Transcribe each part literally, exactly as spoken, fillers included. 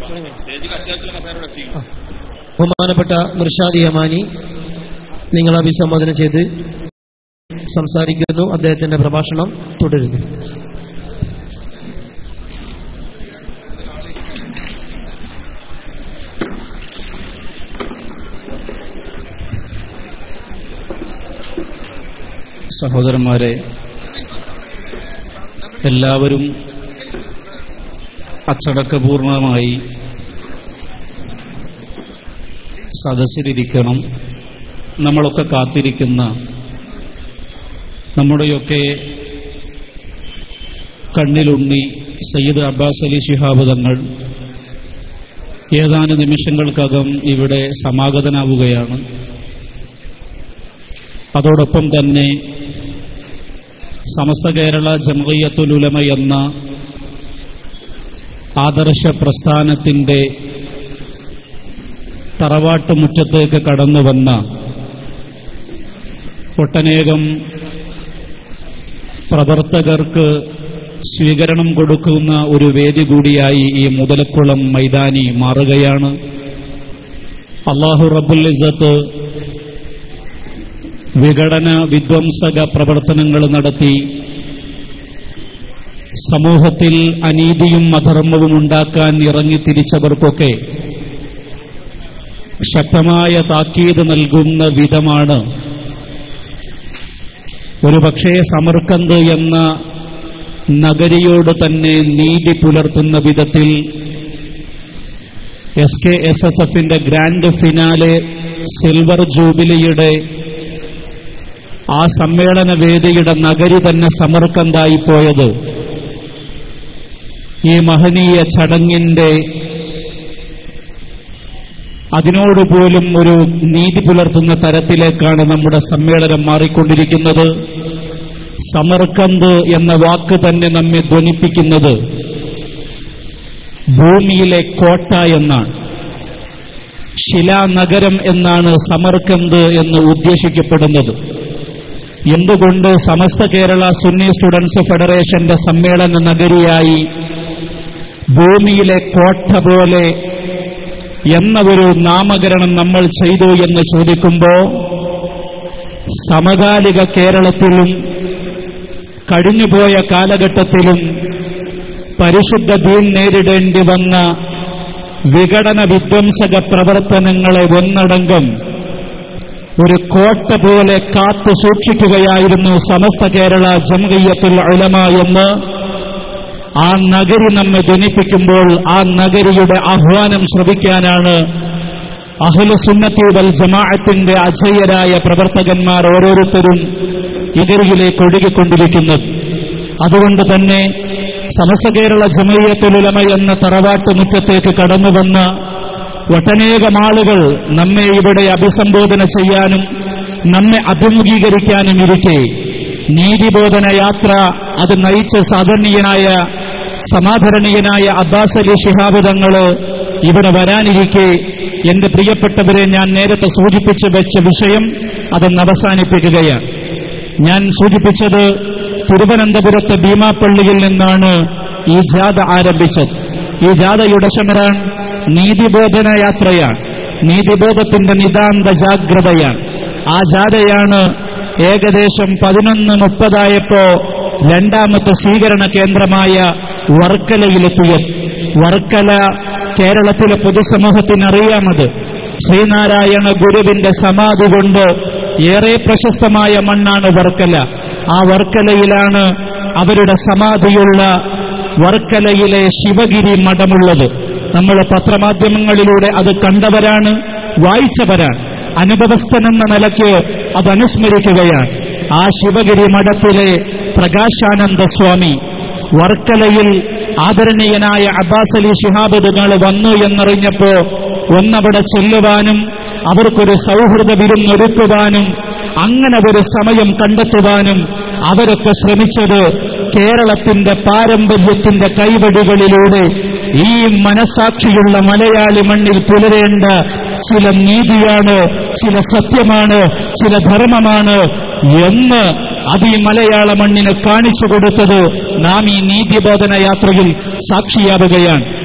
ബഹുമാനപ്പെട്ട മിർഷാദ് യമാനി നിങ്ങൾ അഭിസംബോധന ചെയ്ത് സംസാരിക്കുന്നു. അദ്ദേഹത്തിന്റെ പ്രഭാഷണം തുടരുന്നു. സഹോദരന്മാരെ, എല്ലാവരും അച്ചടക്കപൂർണമായി സദസ്സിലിരിക്കണം. നമ്മളൊക്കെ കാത്തിരിക്കുന്ന നമ്മുടെയൊക്കെ കണ്ണിലുണ്ണി സയ്യിദ് അബ്ബാസ് അലി ശിഹാബ് തങ്ങൾ ഏതാനും നിമിഷങ്ങൾക്കകം ഇവിടെ സമാഗതനാവുകയാണ്. അതോടൊപ്പം തന്നെ സമസ്ത കേരള ജംഇയ്യത്തുൽ ഉലമ എന്ന ആദർശ പ്രസ്ഥാനത്തിന്റെ തറവാട്ടുമുറ്റത്തേക്ക് കടന്നുവന്ന ഒട്ടനേകം പ്രവർത്തകർക്ക് സ്വീകരണം കൊടുക്കുന്ന ഒരു വേദി കൂടിയായി ഈ മുതലക്കുളം മൈതാനി മാറുകയാണ്. അല്ലാഹു റബ്ബുൽ ഇസ്സത്ത് വിഘടന വിധ്വംസക പ്രവർത്തനങ്ങൾ നടത്തി സമൂഹത്തിൽ അനീതിയും അധർമ്മവും ഉണ്ടാക്കാൻ ഇറങ്ങിത്തിരിച്ചവർക്കൊക്കെ ശക്തമായ താക്കീത് നൽകുന്ന വിധമാണ് ഒരുപക്ഷേ സമർക്കന്ത് എന്ന നഗരിയോട് തന്നെ നീതി പുലർത്തുന്ന വിധത്തിൽ എസ് കെ എസ് എസ് എഫിന്റെ ഗ്രാൻഡ് ഫിനാലെ സിൽവർ ജൂബിലിയുടെ ആ സമ്മേളന വേദിയുടെ നഗരി തന്നെ സമർക്കന്തായി പോയത് ഈ മഹനീയ ചടങ്ങിന്റെ അതിനോടുപോലും ഒരു നീതി പുലർത്തുന്ന തരത്തിലേക്കാണ് നമ്മുടെ സമ്മേളനം മാറിക്കൊണ്ടിരിക്കുന്നത്. സമർക്കന്ത് എന്ന വാക്ക് തന്നെ നമ്മെ ധ്വനിപ്പിക്കുന്നത് ഭൂമിയിലെ കോട്ട എന്നാണ്, ശിലാനഗരം എന്നാണ് സമർക്കന്ത് എന്ന് ഉദ്ദേശിക്കപ്പെടുന്നത്. എന്തുകൊണ്ട് സമസ്ത കേരള സുന്നി സ്റ്റുഡൻസ് ഫെഡറേഷന്റെ സമ്മേളന നഗരിയായി ഭൂമിയിലെ കോട്ട പോലെ എന്ന ഒരു നാമകരണം നമ്മൾ ചെയ്തു എന്ന് ചോദിക്കുമ്പോൾ സമകാലിക കേരളത്തിലും കഴിഞ്ഞുപോയ കാലഘട്ടത്തിലും പരിശുദ്ധ ദീൻ നേരിടേണ്ടി വന്ന വിഘടന വിധ്വംസക പ്രവർത്തനങ്ങളെ ഒന്നടങ്കം ഒരു കോട്ട പോലെ കാത്തു സൂക്ഷിക്കുകയായിരുന്നു സമസ്ത കേരള ജംഇയ്യത്തുൽ ഉലമ എന്ന് ആ നഗരി നമ്മെ ധ്വനിപ്പിക്കുമ്പോൾ ആ നഗരിയുടെ ആഹ്വാനം ശ്രവിക്കാനാണ് അഹ്ലു സുന്നത്തി വൽ ജമാഅത്തിന്റെ അജയ്യരായ പ്രവർത്തകന്മാർ ഓരോരുത്തരും ഇതിലേക്ക് ഒഴുകിക്കൊണ്ടിരിക്കുന്നത്. അതുകൊണ്ട് തന്നെ സമസ്ത കേരള ജംഇയ്യത്തുൽ ഉലമ എന്ന തറവാട്ട് മുറ്റത്തേക്ക് കടന്നുവന്ന ഒട്ടനേകം ആളുകൾ നമ്മെ ഇവിടെ അഭിസംബോധന ചെയ്യാനും നമ്മെ അഭിമുഖീകരിക്കാനും ഇരിക്കെ നീതിബോധന യാത്ര അത് നയിച്ച സാധാരണീയനായ സമാധരണീയനായ അബ്ബാസ് അലി ശിഹാബ് തങ്ങള് ഇവിടെ വരാനിരിക്കെ എന്റെ പ്രിയപ്പെട്ടവരെ ഞാൻ നേരത്തെ സൂചിപ്പിച്ചു വെച്ച വിഷയം അതൊന്ന് അവസാനിപ്പിക്കുകയാണ്. ഞാൻ സൂചിപ്പിച്ചത് തിരുവനന്തപുരത്തെ ഭീമാപ്പള്ളിയിൽ നിന്നാണ് ഈ ജാഥ ആരംഭിച്ചത്. ഈ ജാഥയുടെ ശമരാൻ നീതിബോധന യാത്രയാണ്, നീതിബോധത്തിന്റെ നിതാന്ത ജാഗ്രതയാണ്. ആ ജാഥയാണ് ഏകദേശം പതിനൊന്ന് മുപ്പതായപ്പോ രണ്ടാമത്തെ സ്വീകരണ കേന്ദ്രമായ വർക്കലയിലെത്തിയത്. വർക്കല കേരളത്തിലെ പൊതുസമൂഹത്തിനറിയാമത് ശ്രീനാരായണ ഗുരുവിന്റെ സമാധി കൊണ്ട് ഏറെ പ്രശസ്തമായ മണ്ണാണ് വർക്കല. ആ വർക്കലയിലാണ് അവരുടെ സമാധിയുള്ള വർക്കലയിലെ ശിവഗിരി മഠമുള്ളത്. നമ്മൾ പത്രമാധ്യമങ്ങളിലൂടെ അത് കണ്ടവരാണ്, വായിച്ചവരാണ്. അനുഭവസ്ഥനെന്ന നിലയ്ക്ക് അത് അനുസ്മരിക്കുകയാണ്. ആ ശിവഗിരി മഠത്തിലെ പ്രകാശാനന്ദ സ്വാമി വർക്കലയിൽ ആദരണീയനായ അബ്ബാസ് അലി ശിഹാബ് തങ്ങൾ വന്നു എന്നറിഞ്ഞപ്പോ ഒന്നവിടെ ചെല്ലുവാനും അവർക്കൊരു സൗഹൃദ വിരുന്നൊരുക്കുവാനും അങ്ങനെ ഒരു സമയം കണ്ടെത്തുവാനും അവരൊക്കെ ശ്രമിച്ചത് കേരളത്തിന്റെ പാരമ്പര്യത്തിന്റെ കൈവടികളിലൂടെ ഈ മനസാക്ഷിയുള്ള മലയാളി മണ്ണിൽ പുലരേണ്ട ചില നീതിയാണ്, ചില സത്യമാണ്, ചില ധർമ്മമാണ് എന്ന് അത് ഈ മലയാള മണ്ണിന് കാണിച്ചു കൊടുത്തത് നാം ഈ നീതിബോധന യാത്രയിൽ സാക്ഷിയാവുകയാണ്.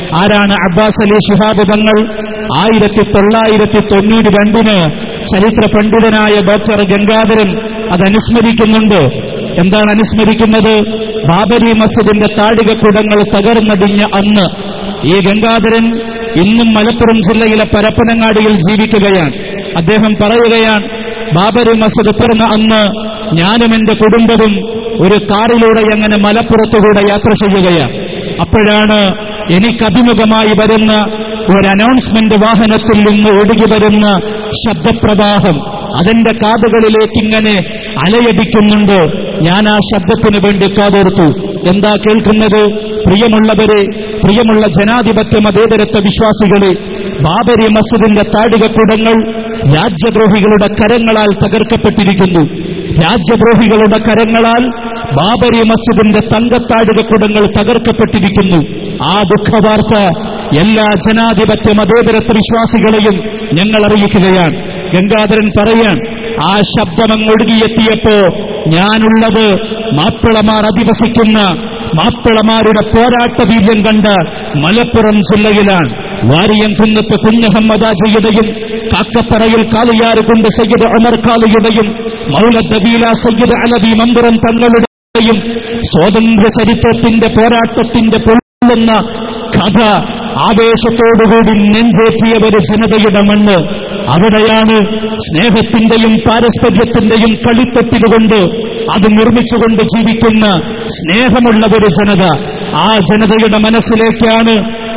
ആരാണ് അബ്ബാസ് അലി ശിഹാബ് തങ്ങൾ? ആയിരത്തി തൊള്ളായിരത്തി തൊണ്ണൂറ്റി രണ്ടിന് ചരിത്ര പണ്ഡിതനായ ഡോക്ടർ ഗംഗാധരൻ അത് അനുസ്മരിക്കുന്നുണ്ട്. എന്താണ് അനുസ്മരിക്കുന്നത്? ബാബരി മസ്ജിദിന്റെ താഴികക്കുടങ്ങൾ തകർന്നടിഞ്ഞ അന്ന് ഈ ഗംഗാധരൻ ഇന്നും മലപ്പുറം ജില്ലയിലെ പരപ്പനങ്ങാടിയിൽ ജീവിക്കുകയാണ്. അദ്ദേഹം പറയുകയാണ്, ബാബരി മസ്ജിദ് പിറന്ന അന്ന് ഞാനും എന്റെ കുടുംബവും ഒരു കാറിലൂടെ അങ്ങനെ മലപ്പുറത്തുകൂടെ യാത്ര ചെയ്യുകയാണ്. അപ്പോഴാണ് എനിക്കഭിമുഖമായി വരുന്ന ഒരു അനൗൺസ്മെന്റ് വാഹനത്തിൽ നിന്ന് ഒഴുകി വരുന്ന ശബ്ദപ്രവാഹം അതെന്റെ കാതുകളിലേക്ക് ഇങ്ങനെ അലയടിക്കുന്നുണ്ട്. ഞാൻ ആ ശബ്ദത്തിന് വേണ്ടി കാതോർത്തു. എന്താ കേൾക്കുന്നത്? പ്രിയമുള്ളവരെ, പ്രിയമുള്ള ജനാധിപത്യ മതേതരത്വ വിശ്വാസികളെ, ബാബരി മസ്ജിദിന്റെ താഴികക്കുടങ്ങൾ രാജ്യദ്രോഹികളുടെ കരങ്ങളാൽ തകർക്കപ്പെട്ടിരിക്കുന്നു. രാജ്യദ്രോഹികളുടെ കരങ്ങളാൽ ബാബരി മസ്ജിദിന്റെ തങ്കത്താഴികക്കുടങ്ങൾ തകർക്കപ്പെട്ടിരിക്കുന്നു. ആ ദുഃഖവാർത്ത എല്ലാ ജനാധിപത്യ മതേതരത്വ വിശ്വാസികളെയും ഞങ്ങൾ അറിയിക്കുകയാണ്. ഗംഗാധരൻ പറയാൻ, ആ ശബ്ദമങ്ങൊഴുകിയെത്തിയപ്പോ ഞാനുള്ളത് മാപ്പിളമാർ അധിവസിക്കുന്ന മാപ്പിളമാരുടെ പോരാട്ട വീര്യം കണ്ട മലപ്പുറം ജില്ലയിലാണ്. വാരിയം കുന്നത്ത് കുഞ്ഞഹമ്മദാജിയുടെയും കാക്കത്തറയിൽ കാളിയാറുകൊണ്ട് സയ്യിദ് ഉമർ ഖാലിയുടെയും മൗലദ്ദബീല സയ്യിദ് അലവി മമ്പുറം തങ്ങളുടെയും സ്വാതന്ത്ര്യ ചരിത്രത്തിന്റെ പോരാട്ടത്തിന്റെ പൊള്ളുന്ന കഥ ആവേശത്തോടുകൂടി നെഞ്ചേറ്റിയ ഒരു ജനതയുടെ മണ്ണ്. അവിടെയാണ് സ്നേഹത്തിന്റെയും പാരസ്പര്യത്തിന്റെയും കളിത്തൊട്ടിലുകൊണ്ട് അത് നിർമ്മിച്ചുകൊണ്ട് ജീവിക്കുന്ന സ്നേഹമുള്ള ഒരു ജനത. ആ ജനതയുടെ മനസ്സിലേക്കാണ്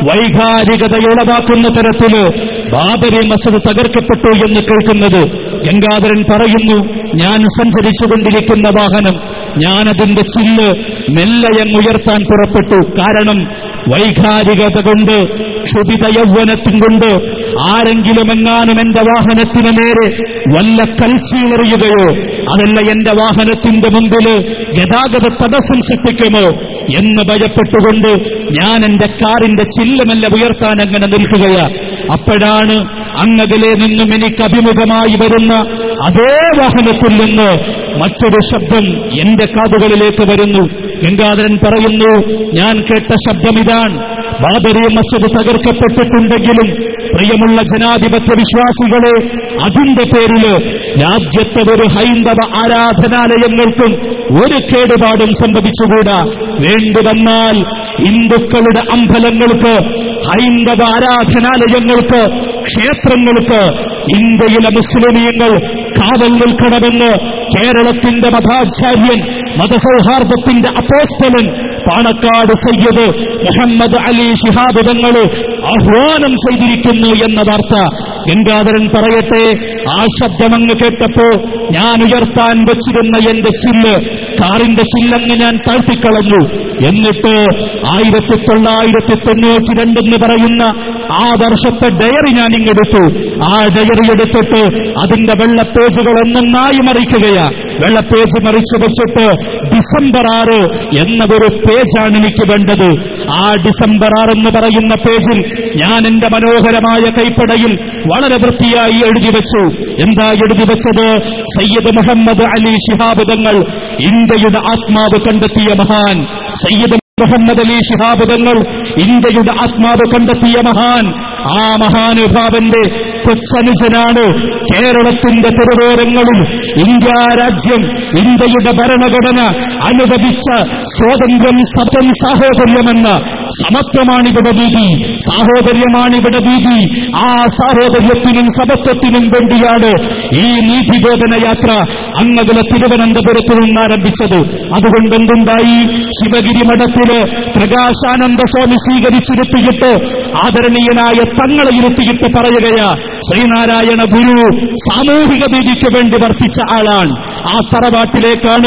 വൈകാരികതയുളവാക്കുന്ന തരത്തില് ബാബരി മസ്ജിദ് തകർക്കപ്പെട്ടു എന്ന് കേൾക്കുന്നത്. ഗംഗാധരൻ പറയുന്നു, ഞാൻ സഞ്ചരിച്ചുകൊണ്ടിരിക്കുന്ന വാഹനം ഞാനതിന്റെ ചില്ല് മെല്ലയങ്ങുയർത്താൻ പുറപ്പെട്ടു. കാരണം വൈകാരികത കൊണ്ട്, ക്ഷുഭിത യൗവനത്തും കൊണ്ട് ആരെങ്കിലും എങ്ങാനും എന്റെ വാഹനത്തിന് നേരെ വല്ല കൽച്ചീലെറിയുകയോ അതല്ല എന്റെ വാഹനത്തിന്റെ മുമ്പില് ഗതാഗത തടസ്സം സൃഷ്ടിക്കുമോ എന്ന് ഭയപ്പെട്ടുകൊണ്ട് ഞാൻ എന്റെ കാറിന്റെ ചില്ലുമെല്ല ഉയർത്താൻ അങ്ങനെ നിൽക്കുകയാ. അപ്പോഴാണ് അങ്ങകലെ നിന്നും എനിക്ക് അഭിമുഖമായി വരുന്ന അതേ വാഹനത്തിൽ നിന്ന് മറ്റൊരു ശബ്ദം എന്റെ കാതുകളിലേക്ക് വരുന്നു. ഗംഗാധരൻ പറയുന്നു, ഞാൻ കേട്ട ശബ്ദം ഇതാണ്. ബാബരി മസ്ജിദ് തകർക്കപ്പെട്ടിട്ടുണ്ടെങ്കിലും പ്രിയമുള്ള ജനാധിപത്യ വിശ്വാസികളെ, അതിന്റെ പേരില് രാജ്യത്തെ ഒരു ഹൈന്ദവ ആരാധനാലയങ്ങൾക്കും ഒരു കേടുപാടും സംഭവിച്ചുകൂടാ. വേണ്ടിവന്നാൽ ഹിന്ദുക്കളുടെ അമ്പലങ്ങൾക്ക്, ഹൈന്ദവ ആരാധനാലയങ്ങൾക്ക്, ക്ഷേത്രങ്ങൾക്ക് ഇന്ത്യയിലെ മുസ്ലിമീങ്ങൾ കാവൽ നിൽക്കണമെന്ന് കേരളത്തിന്റെ മതാചാര്യൻ, മതസൗഹാർദ്ദത്തിന്റെ അപ്പോസ്തലൻ പാണക്കാട് സയ്യിദ് മുഹമ്മദ് അലി ശിഹാബ് തങ്ങൾ ആഹ്വാനം ചെയ്തിരിക്കുന്നു എന്ന വാർത്ത. ഗംഗാധരൻ പറയട്ടെ, ആ ശബ്ദമങ്ങ് കേട്ടപ്പോ ഞാൻ ഉയർത്താൻ വെച്ചിരുന്ന എന്റെ ചില്ല്, കാറിന്റെ ചില്ലങ്ങ് ഞാൻ താഴ്ത്തിക്കളഞ്ഞു. എന്നിട്ട് ആയിരത്തി തൊള്ളായിരത്തി തൊണ്ണൂറ്റി രണ്ടെന്ന് പറയുന്ന ആ വർഷത്തെ ഡയറി ഞാൻ ഇങ്ങെടുത്തു. ആ ഡയറി എടുത്തിട്ട് അതിന്റെ വെള്ളപ്പേജുകൾ ഒന്നൊന്നായി മറിക്കുകയാ. വെള്ളപ്പേജ് മറിച്ചു വെച്ചിട്ട് ഡിസംബർ ആറ് എന്ന ഒരു പേജാണ് എനിക്ക് വേണ്ടത്. ആ ഡിസംബർ ആറ് എന്ന് പറയുന്ന പേജിൽ ഞാൻ എന്റെ മനോഹരമായ കൈപ്പടയിൽ വളരെ വൃത്തിയായി എഴുതി വെച്ചു. എന്താ എഴുതി വെച്ചത്? സയ്യിദ് മുഹമ്മദ് അലി ശിഹാബ് തങ്ങൾ, ഇന്ത്യയുടെ ആത്മാവ് കണ്ടെത്തിയ മഹാൻ. സയ്യിദ് മുഹമ്മദ് അലി ശിഹാബ് തങ്ങൾ, ഇന്ത്യയുടെ ആത്മാവ് കണ്ടെത്തിയ മഹാൻ. ആ മഹാനുഭാവന്റെ കൊച്ചനുജനാണ് കേരളത്തിന്റെ തെരുവോരങ്ങളിൽ ഇന്ത്യ രാജ്യം, ഇന്ത്യയുടെ ഭരണഘടന അനുവദിച്ച സ്വാതന്ത്ര്യം, സത്യം, സാഹോദര്യമെന്ന സമത്വമാണിവിടെ നീതി, സാഹോദര്യമാണിവിടെ നീതി. ആ സാഹോദര്യത്തിനും സമത്വത്തിനും വേണ്ടിയാണ് ഈ നീതിബോധന യാത്ര അങ്ങകലെ തിരുവനന്തപുരത്ത് നിന്ന് ആരംഭിച്ചത്. അതുകൊണ്ട് എന്തുണ്ടായി? ശിവഗിരി മഠത്തില് പ്രകാശാനന്ദ സ്വാമി സ്വീകരിച്ചിരുത്തിയിട്ട് ആദരണീയനായ തങ്ങളെ ഇരുത്തിയിട്ട് പറയുകയാ, ശ്രീനാരായണ ഗുരു സാമൂഹിക നീതിക്ക് വേണ്ടി വർത്തിച്ച ആളാണ്. ആ തറവാട്ടിലേക്കാണ്,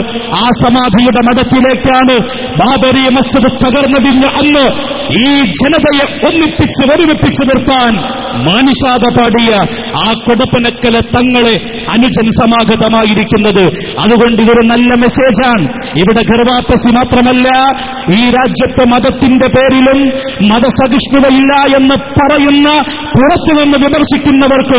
ആ സമാധിയുടെ മഠത്തിലേക്കാണ് ബാബരി മസ്ജിദ് തകർന്നതിന് അന്ന് ഈ ജനതയെ ഒന്നിപ്പിച്ച് ഒരുമിപ്പിച്ച് നിർത്താൻ മാനിഷാദ പാടിയ ആ കൊടപ്പനക്കലെ തങ്ങളെ അനുജൻ സമാഗതമായിരിക്കുന്നത്. അതുകൊണ്ട് ഇതൊരു നല്ല മെസ്സേജാണ്. ഇവിടെ ഗർവാപ്പസി മാത്രമല്ല, ഈ രാജ്യത്തെ മതത്തിന്റെ പേരിലും മതസഹിഷ്ണുതയില്ല എന്ന് പറയുന്ന, പുറത്തുനിന്ന് വിമർശിക്കുന്നവർക്കും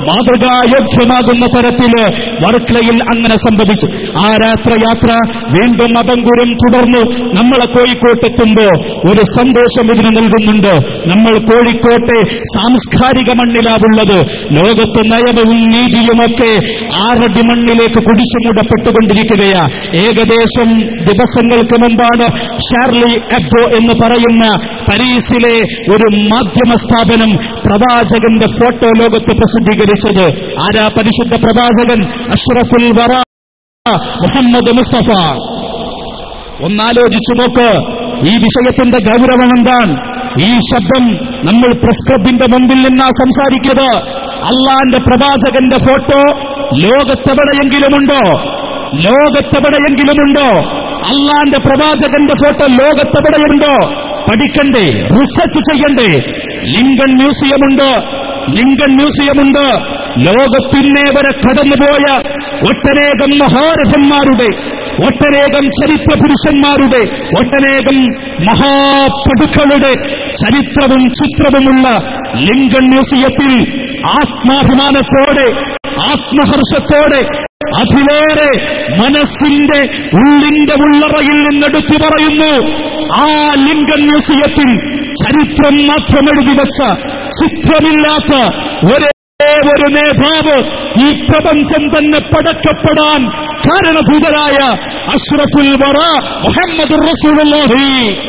മാതൃകായോഗ്യമാകുന്ന തരത്തില് വർക്കലയിൽ അങ്ങനെ സംഭവിച്ചു. ആ രാത്രിയാത്ര വീണ്ടും മതങ്കുരം തുടർന്നു. നമ്മളെ കോഴിക്കോട്ടെത്തുമ്പോ ഒരു സന്തോഷം ഇതിന് നൽകുന്നുണ്ട്. നമ്മൾ കോഴിക്കോട്ടെ സാംസ്കാരിക മണ്ണിലാവുള്ളത്. ലോകത്ത് നയവും നീതിയുമൊക്കെ ആറടി മണ്ണിലേക്ക് കുടിച്ചുമൂടപ്പെട്ടുകൊണ്ടിരിക്കുകയാ. ഏകദേശം ദിവസങ്ങൾക്ക് മുമ്പാണ് ഷാർലി എബ്ഡോ എന്ന് പറയുന്ന പാരീസിലെ ഒരു മാധ്യമ സ്ഥാപനം പ്രവാചകന്റെ ഫോട്ടോ ലോകത്ത് പ്രസിദ്ധീകരിച്ചത്. ആരാ പരിശുദ്ധ പ്രവാചകൻ? അഷ്റഫുൽ വറ മുഹമ്മദ് മുസ്തഫ. ഒന്നാലോചിച്ചു നോക്ക്, ഈ വിഷയത്തിന്റെ ഗൗരവം എന്താണ്? ഈ ശബ്ദം നമ്മൾ പ്രസ് ക്ലബിന്റെ മുമ്പിൽ നിന്നാ സംസാരിക്കുന്നത്. അള്ളാന്റെ പ്രവാചകന്റെ ഫോട്ടോ ലോകത്തെവിടെയെങ്കിലുമുണ്ടോ? ലോകത്തെവിടെയെങ്കിലുമുണ്ടോ? അള്ളാന്റെ പ്രവാചകന്റെ ഫോട്ടോ ലോകത്തെവിടെയുണ്ടോ? പഠിക്കണ്ടേ, റിസർച്ച് ചെയ്യണ്ടേ? Lincoln മ്യൂസിയമുണ്ട്, Lincoln മ്യൂസിയമുണ്ട്. ലോകത്തിന്നേ വരെ കടന്നുപോയ ഒട്ടനേകം മഹാരഥന്മാരുടെ, ഒട്ടനേകം ചരിത്ര പുരുഷന്മാരുടെ, ഒട്ടനേകം മഹാപടുക്കളുടെ ചരിത്രവും ചിത്രവുമുള്ള ലിങ്കൺ മ്യൂസിയത്തിൽ ആത്മാഭിമാനത്തോടെ, ആത്മഹർഷത്തോടെ, അതിലേറെ മനസ്സിന്റെ ഉള്ളിന്റെ ഉള്ളറയിൽ നിന്നെടുത്തു പറയുന്നു, ആ ലിങ്കൺ മ്യൂസിയത്തിൽ ചരിത്രം മാത്രം എഴുതി വെച്ച, ചിത്രമില്ലാത്ത ഒരേ ഒരു നേതാവ് ഈ പ്രപഞ്ചം തന്നെ പടക്കപ്പെടാൻ കാരണഭൂതരായ അഷ്റഫുൽ വറ മുഹമ്മദുർ റസൂലുള്ളാഹി.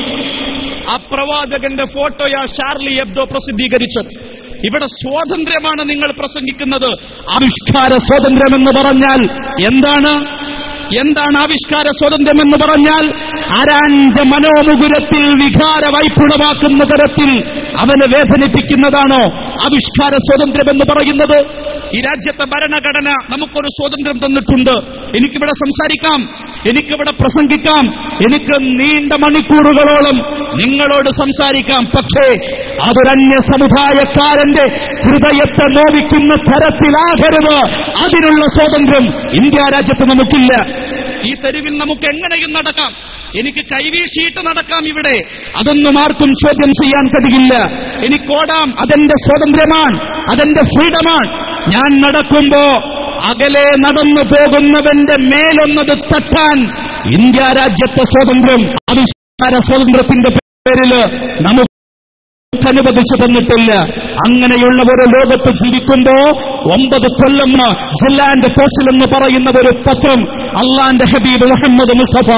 ആ പ്രവാചകന്റെ ഫോട്ടോയാ ഷാർലി എബ്ഡോ പ്രസിദ്ധീകരിച്ചത്. ഇവിടെ സ്വാതന്ത്ര്യമാണ് നിങ്ങൾ പ്രസംഗിക്കുന്നത്. ആവിഷ്കാര സ്വാതന്ത്ര്യമെന്ന് പറഞ്ഞാൽ എന്താണ്? എന്താണ് ആവിഷ്കാര സ്വാതന്ത്ര്യമെന്ന് പറഞ്ഞാൽ? ആരാന്റെ മനോമുകുരത്തിൽ വികാര വൈപ്പുളവാക്കുന്ന തരത്തിൽ അവനെ വേദനിപ്പിക്കുന്നതാണോ ആവിഷ്കാര സ്വാതന്ത്ര്യമെന്ന് പറയുന്നത്? ഈ രാജ്യത്തെ ഭരണഘടന നമുക്കൊരു സ്വാതന്ത്ര്യം തന്നിട്ടുണ്ട്. എനിക്കിവിടെ സംസാരിക്കാം, എനിക്കിവിടെ പ്രസംഗിക്കാം, എനിക്ക് നീണ്ട മണിക്കൂറുകളോളം നിങ്ങളോട് സംസാരിക്കാം. പക്ഷേ അതൊരന്യ സമുദായക്കാരന്റെ ഹൃദയത്തെ നോവിക്കുന്ന തരത്തിലാകരുത്. അതിനുള്ള സ്വാതന്ത്ര്യം ഇന്ത്യ രാജ്യത്ത് നമുക്കില്ല. ഈ തെരുവിൽ നമുക്ക് എങ്ങനെയും നടക്കാം, എനിക്ക് കൈവീശിയിട്ട് നടക്കാം ഇവിടെ, അതൊന്നും ആർക്കും ചോദ്യം ചെയ്യാൻ കഴിയില്ല. എനിക്കോടാം, അതെന്റെ സ്വാതന്ത്ര്യമാണ്, അതെന്റെ ഫ്രീഡമാണ്. ഞാൻ നടക്കുമ്പോ അകലെ നടന്നു പോകുന്നവന്റെ മേലൊന്നത് തട്ടാൻ ഇന്ത്യ രാജ്യത്തെ സ്വാതന്ത്ര്യം, ആവിഷ്കാര സ്വാതന്ത്ര്യത്തിന്റെ പേരില് നമുക്ക് അനുവദിച്ചു തന്നിട്ടില്ല. അങ്ങനെയുള്ള ഒരു ലോകത്ത് ജീവിക്കുമ്പോ ഒമ്പത് കൊല്ലം ജില്ലാന്റെ പോസ്റ്റിൽ എന്ന് പറയുന്ന ഒരു പത്രം അള്ളാന്റെ ഹബീബ് മുഹമ്മദ് മുസ്തഫ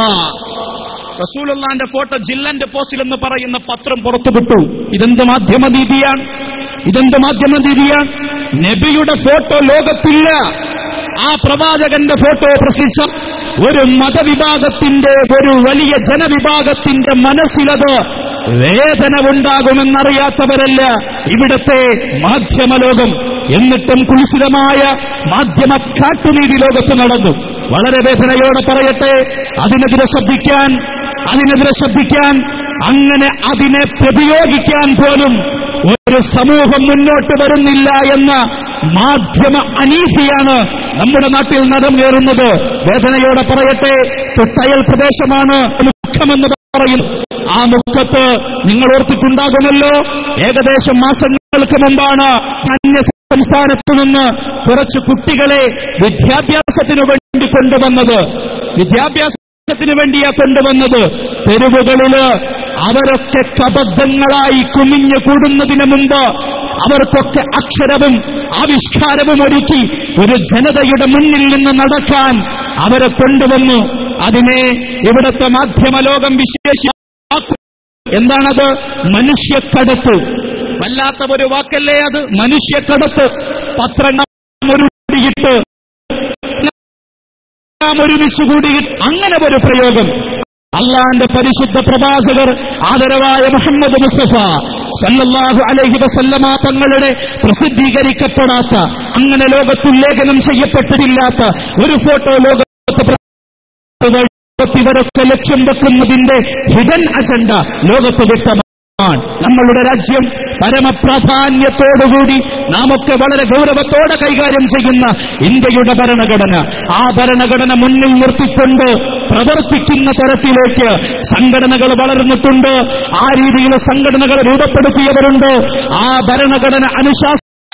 റസൂലുള്ളാന്റെ ഫോട്ടോ ജില്ലന്റെ പോസ്റ്റിൽ എന്ന് പറയുന്ന പത്രം പുറത്തുവിട്ടു. ഇതെന്ത് മാധ്യമ നീതിയാണ്? ഇതെന്ത് മാധ്യമ നീതിയാണ്? നബിയുടെ ഫോട്ടോ ലോകത്തില്ല. ആ പ്രവാചകന്റെ ഫോട്ടോ പ്രസിദ്ധ ഒരു മതവിഭാഗത്തിന്റെ, ഒരു വലിയ ജനവിഭാഗത്തിന്റെ മനസ്സിലത് വേദന ഉണ്ടാകുമെന്നറിയാത്തവരല്ല ഇവിടത്തെ മാധ്യമലോകം. എന്നിട്ടും കുൽസിതമായ മാധ്യമ കാട്ടുനീതി ലോകത്ത് നടന്നു. വളരെ വേദനയോടെ പറയട്ടെ, അതിനെതിരെ ശബ്ദിക്കാൻ അതിനെതിരെ ശബ്ദിക്കാൻ അങ്ങനെ അതിനെ പ്രതിയോഗിക്കാൻ പോലും ഒരു സമൂഹം മുന്നോട്ട് വരുന്നില്ല എന്ന മാധ്യമ അനീതിയാണ് നമ്മുടെ നാട്ടിൽ നടന്നേറുന്നത്. വേദനയോടെ പറയട്ടെ, തൊട്ടയൽ പ്രദേശമാണ് മുഖമെന്ന് പറയും. ആ മുഖത്ത് നിങ്ങൾ ഓർത്തിട്ടുണ്ടാകുമല്ലോ, ഏകദേശം മാസങ്ങൾക്ക് മുമ്പാണ് അന്യ സംസ്ഥാനത്തു നിന്ന് കുറച്ച് കുട്ടികളെ വിദ്യാഭ്യാസത്തിനു വേണ്ടി കൊണ്ടുവന്നത്. വിദ്യാഭ്യാസത്തിന് വേണ്ടിയാ കൊണ്ടുവന്നത്. തെരുവുകളില് അവരൊക്കെ കബദ്ധങ്ങളായി കുമിഞ്ഞു കൂടുന്നതിന് മുമ്പ് അവർക്കൊക്കെ അക്ഷരവും ആവിഷ്കാരവും ഒരുക്കി ഒരു ജനതയുടെ മുന്നിൽ നിന്ന് നടക്കാൻ അവരെ കൊണ്ടുവന്നു. അതിനെ ഇവിടുത്തെ മാധ്യമലോകം വിശേഷിച്ചു. എന്താണത്? മനുഷ്യക്കടത്ത്. വല്ലാത്ത ഒരു വാക്കല്ലേ അത്, മനുഷ്യക്കടത്ത്. പത്രങ്ങൾ ഒരുമിച്ച് ഒരുമിച്ച് കൂടി അങ്ങനെ ഒരു പ്രയോഗം. അള്ളാന്റെ പരിശുദ്ധ പ്രവാചകർ ആദരവായ മുഹമ്മദ് മുസ്തഫ സല്ലല്ലാഹു അലൈഹി വസല്ലമ തങ്ങളുടെ പ്രസിദ്ധീകരിക്കപ്പെടാത്ത, അങ്ങനെ ലോകത്തിൽ ലേഖനം ചെയ്യപ്പെട്ടിട്ടില്ലാത്ത ഒരു ഫോട്ടോ ലോകത്ത് ഇവരൊക്കെ ലക്ഷ്യം വെക്കുന്നതിന്റെ ഹിഡൻ അജണ്ട ലോകത്ത് വ്യക്തമാണ്. നമ്മളുടെ രാജ്യം പരമപ്രാധാന്യത്തോടുകൂടി നാമൊക്കെ വളരെ ഗൗരവത്തോടെ കൈകാര്യം ചെയ്യുന്ന ഇന്ത്യയുടെ ഭരണഘടന, ആ ഭരണഘടന മുന്നിൽ നിർത്തിക്കൊണ്ട് പ്രവർത്തിക്കുന്ന തരത്തിലേക്ക് സംഘടനകൾ വളർന്നിട്ടുണ്ട്. ആ രീതിയിൽ സംഘടനകൾ രൂപപ്പെടുത്തിയവരുണ്ട്. ആ ഭരണഘടന അനുശാസനം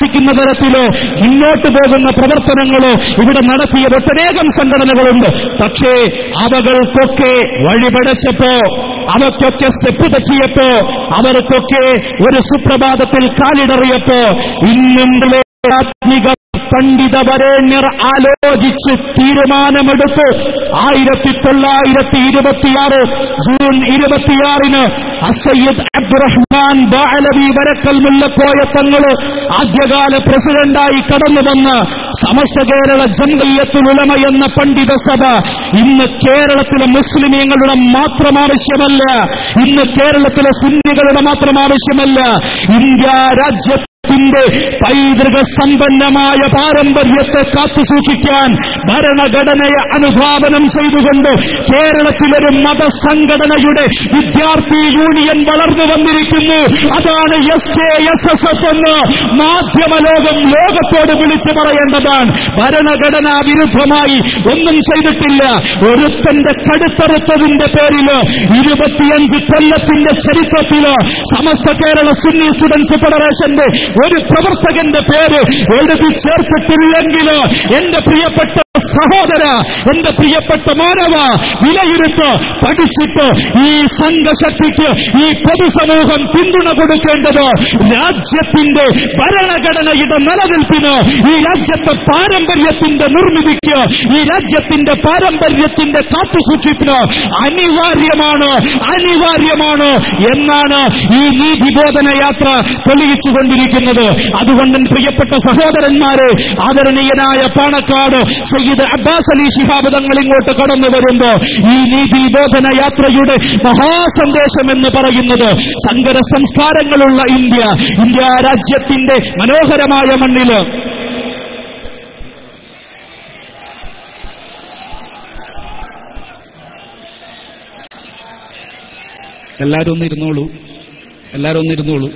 ക്കുന്ന തരത്തിലോ മുന്നോട്ട് പോകുന്ന പ്രവർത്തനങ്ങളോ ഇവിടെ നടത്തിയ ഒട്ടനേകം സംഘടനകളുണ്ട്. പക്ഷേ അവകൾക്കൊക്കെ വഴിപടച്ചപ്പോ, അവയ്ക്കൊക്കെ സ്റ്റെപ്പ് തെറ്റിയപ്പോ, അവർക്കൊക്കെ ഒരു സുപ്രഭാതത്തിൽ കാലിടറിയപ്പോ ഇന്നും ആത്മിക പണ്ഡിത വരേണ്യർ ആലോചിച്ച് തീരുമാനമെടുത്ത് ആയിരത്തി തൊള്ളായിരത്തി ഇരുപത്തിയാറ് ജൂൺ ഇരുപത്തിയാറിന് അസയ്യിദ് അബ്ദുറഹ്മാൻ ബഅലവി വരക്കൽ മുല്ലക്കോയ തങ്ങൾ ആദ്യകാല പ്രസിഡന്റായി കടന്നുവന്ന് സമസ്ത കേരള ജംഇയ്യത്തുൽ ഉലമ എന്ന പണ്ഡിത സഭ ഇന്ന് കേരളത്തിലെ മുസ്ലിമീങ്ങളുടെ മാത്രം ആവശ്യമല്ല, ഇന്ന് കേരളത്തിലെ സുന്നികളുടെ മാത്രം ആവശ്യമല്ല, ഇന്ത്യ രാജ്യ ത്തിന്റെ പൈതൃക സമ്പന്നമായ പാരമ്പര്യത്തെ കാത്തുസൂക്ഷിക്കാൻ ഭരണഘടനയെ അനുധാവനം ചെയ്തുകൊണ്ട് കേരളത്തിലൊരു മതസംഘടനയുടെ വിദ്യാർത്ഥി യൂണിയൻ വളർന്നു വന്നിരിക്കുന്നു. അതാണ് S K S S S എന്ന് മാധ്യമലോകം ലോകത്തോട് വിളിച്ചു പറയേണ്ടതാണ്. ഭരണഘടനാ വിരുദ്ധമായി ഒന്നും ചെയ്തിട്ടില്ല. ഒരുത്തന്റെ കടുത്തറുത്തതിന്റെ പേരില് ഇരുപത്തിയഞ്ച് കൊല്ലത്തിന്റെ ചരിത്രത്തില് സമസ്ത കേരള സുന്നി സ്റ്റുഡൻസ് ഫെഡറേഷന്റെ ഒരു പ്രവർത്തകന്റെ പേര് എഴുതി ചേർത്തിട്ടില്ലെങ്കിലോ എന്റെ പ്രിയപ്പെട്ട സഹോദര, എന്റെ പ്രിയപ്പെട്ട മാനവ, വിലയിരുത്ത്, പഠിച്ചിട്ട് ഈ സംഘശക്തിക്ക് ഈ പൊതുസമൂഹം പിന്തുണ കൊടുക്കേണ്ടത് രാജ്യത്തിന്റെ ഭരണഘടനയുടെ നിലനിൽപ്പിന്, ഈ രാജ്യത്തെ പാരമ്പര്യത്തിന്റെ നിർമ്മിതിക്ക്, ഈ രാജ്യത്തിന്റെ പാരമ്പര്യത്തിന്റെ കാത്തുസൂക്ഷിപ്പിന് അനിവാര്യമാണ് അനിവാര്യമാണ് എന്നാണ് ഈ നീതിബോധന യാത്ര തെളിയിച്ചുകൊണ്ടിരിക്കുന്നത്. അതുകൊണ്ട് പ്രിയപ്പെട്ട സഹോദരന്മാരെ, ആദരണീയനായ പാണക്കാട് സയ്യിദ് അബ്ബാസ് അലി ശിഹാബ് തങ്ങൾ ഇങ്ങോട്ട് കടന്നു വരുമ്പോ ഈ നീതിബോധന യാത്രയുടെ മഹാസന്ദേശം എന്ന് പറയുന്നത് സങ്കര സംസ്കാരങ്ങളുള്ള ഇന്ത്യ, ഇന്ത്യ രാജ്യത്തിന്റെ മനോഹരമായ മണ്ണില് എല്ലാരും ഒന്നിരുന്നോളൂ എല്ലാരും ഒന്നിരുന്നോളൂ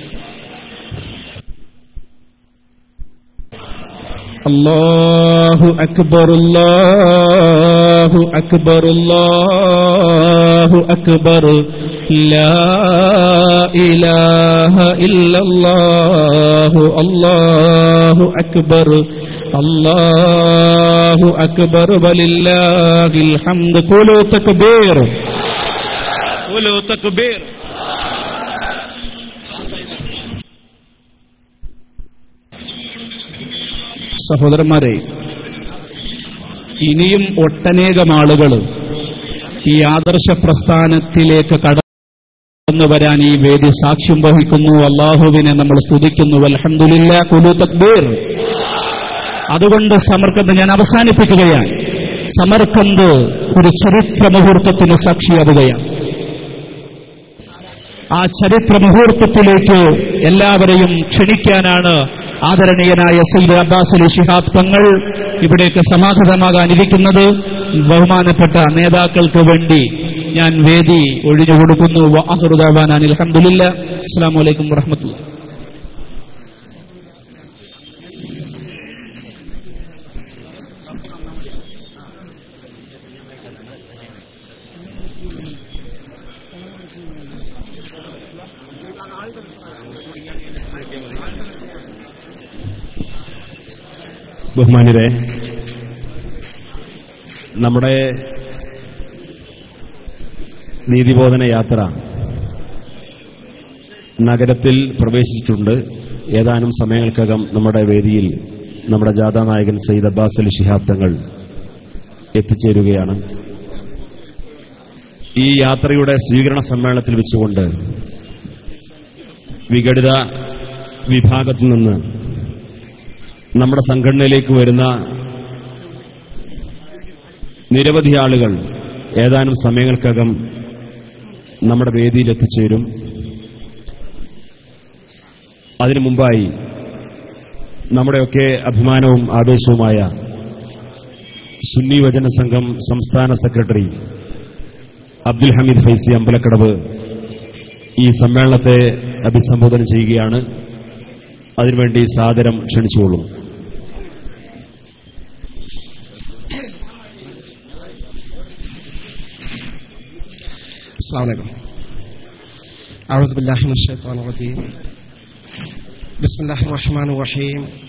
അല്ലാഹു അക്ബർ അല്ലാഹു അക്ബർ അല്ലാഹു അക്ബർ ലാ ഇലാഹ ഇല്ലല്ലാഹു അല്ലാഹു അക്ബർ അല്ലാഹു അക്ബർ വലില്ലാഹിൽ ഹംദ്. ഖുലൂ തക്ബീർ ഖുലൂ തക്ബീർ. സഹോദരന്മാരെ, ഇനിയും ഒട്ടനേകം ആളുകൾ ഈ ആദർശ പ്രസ്ഥാനത്തിലേക്ക് കടന്നു വരാൻ ഈ വേദി സാക്ഷ്യം വഹിക്കുന്നു. അല്ലാഹുവിനെ നമ്മൾ സ്തുതിക്കുന്നു. അൽഹംദുലില്ലാഹ്. ഖുലൂ തക്ബീർ. അതുകൊണ്ട് സമർക്കന്ത് ഞാൻ അവസാനിപ്പിക്കുകയാണ്. സമർക്കന്ത് ഒരു ചരിത്ര മുഹൂർത്തത്തിന് സാക്ഷിയാവുകയാണ്. ആ ചരിത്ര മുഹൂർത്തത്തിലേക്ക് എല്ലാവരെയും ക്ഷണിക്കാനാണ് ആദരണീയനായ സയ്യിദ് അബ്ബാസ് അലി ശിഹാബ് തങ്ങൾ ഇവിടേക്ക് സമാഗതമാകാനിരിക്കുന്നത്. ബഹുമാനപ്പെട്ട നേതാക്കൾക്ക് വേണ്ടി ഞാൻ വേദി ഒഴിഞ്ഞുകൊടുക്കുന്നു. വആഖിറു ദഅവാനാ അൽഹംദുലില്ലാഹ്. അസ്സലാമു അലൈക്കും വറഹ്മത്തുള്ളാഹി. ബഹുമാന്യരെ, നമ്മുടെ നീതിബോധന യാത്ര നഗരത്തിൽ പ്രവേശിച്ചിട്ടുണ്ട്. ഏതാനും സമയങ്ങൾക്കകം നമ്മുടെ വേദിയിൽ നമ്മുടെ ജാഥാ നായകൻ സയ്യിദ് അബ്ബാസ് അലി ശിഹാബ് തങ്ങൾ എത്തിച്ചേരുകയാണ്. ഈ യാത്രയുടെ സ്വീകരണ സമ്മേളനത്തിൽ വെച്ചുകൊണ്ട് വിഘടിത വിഭാഗത്തിൽ നിന്ന് നമ്മുടെ സംഘടനയിലേക്ക് വരുന്ന നിരവധി ആളുകൾ ഏതാനും സമയങ്ങൾക്കകം നമ്മുടെ വേദിയിൽ എത്തിച്ചേരും. അതിനു മുമ്പായി നമ്മുടെയൊക്കെ അഭിമാനവും ആവേശവുമായ സുന്നി വചന സംഘം സംസ്ഥാന സെക്രട്ടറി അബ്ദുൽ ഹമീദ് ഫൈസി അമ്പലക്കടവ് ഈ സമ്മേളനത്തെ അഭിസംബോധന ചെയ്യുകയാണ്. അതിനുവേണ്ടി സാദരം ക്ഷണിച്ചുകൊള്ളും. السلام عليكم. أعوذ بالله من الشيطان الرجيم. بسم الله الرحمن الرحيم.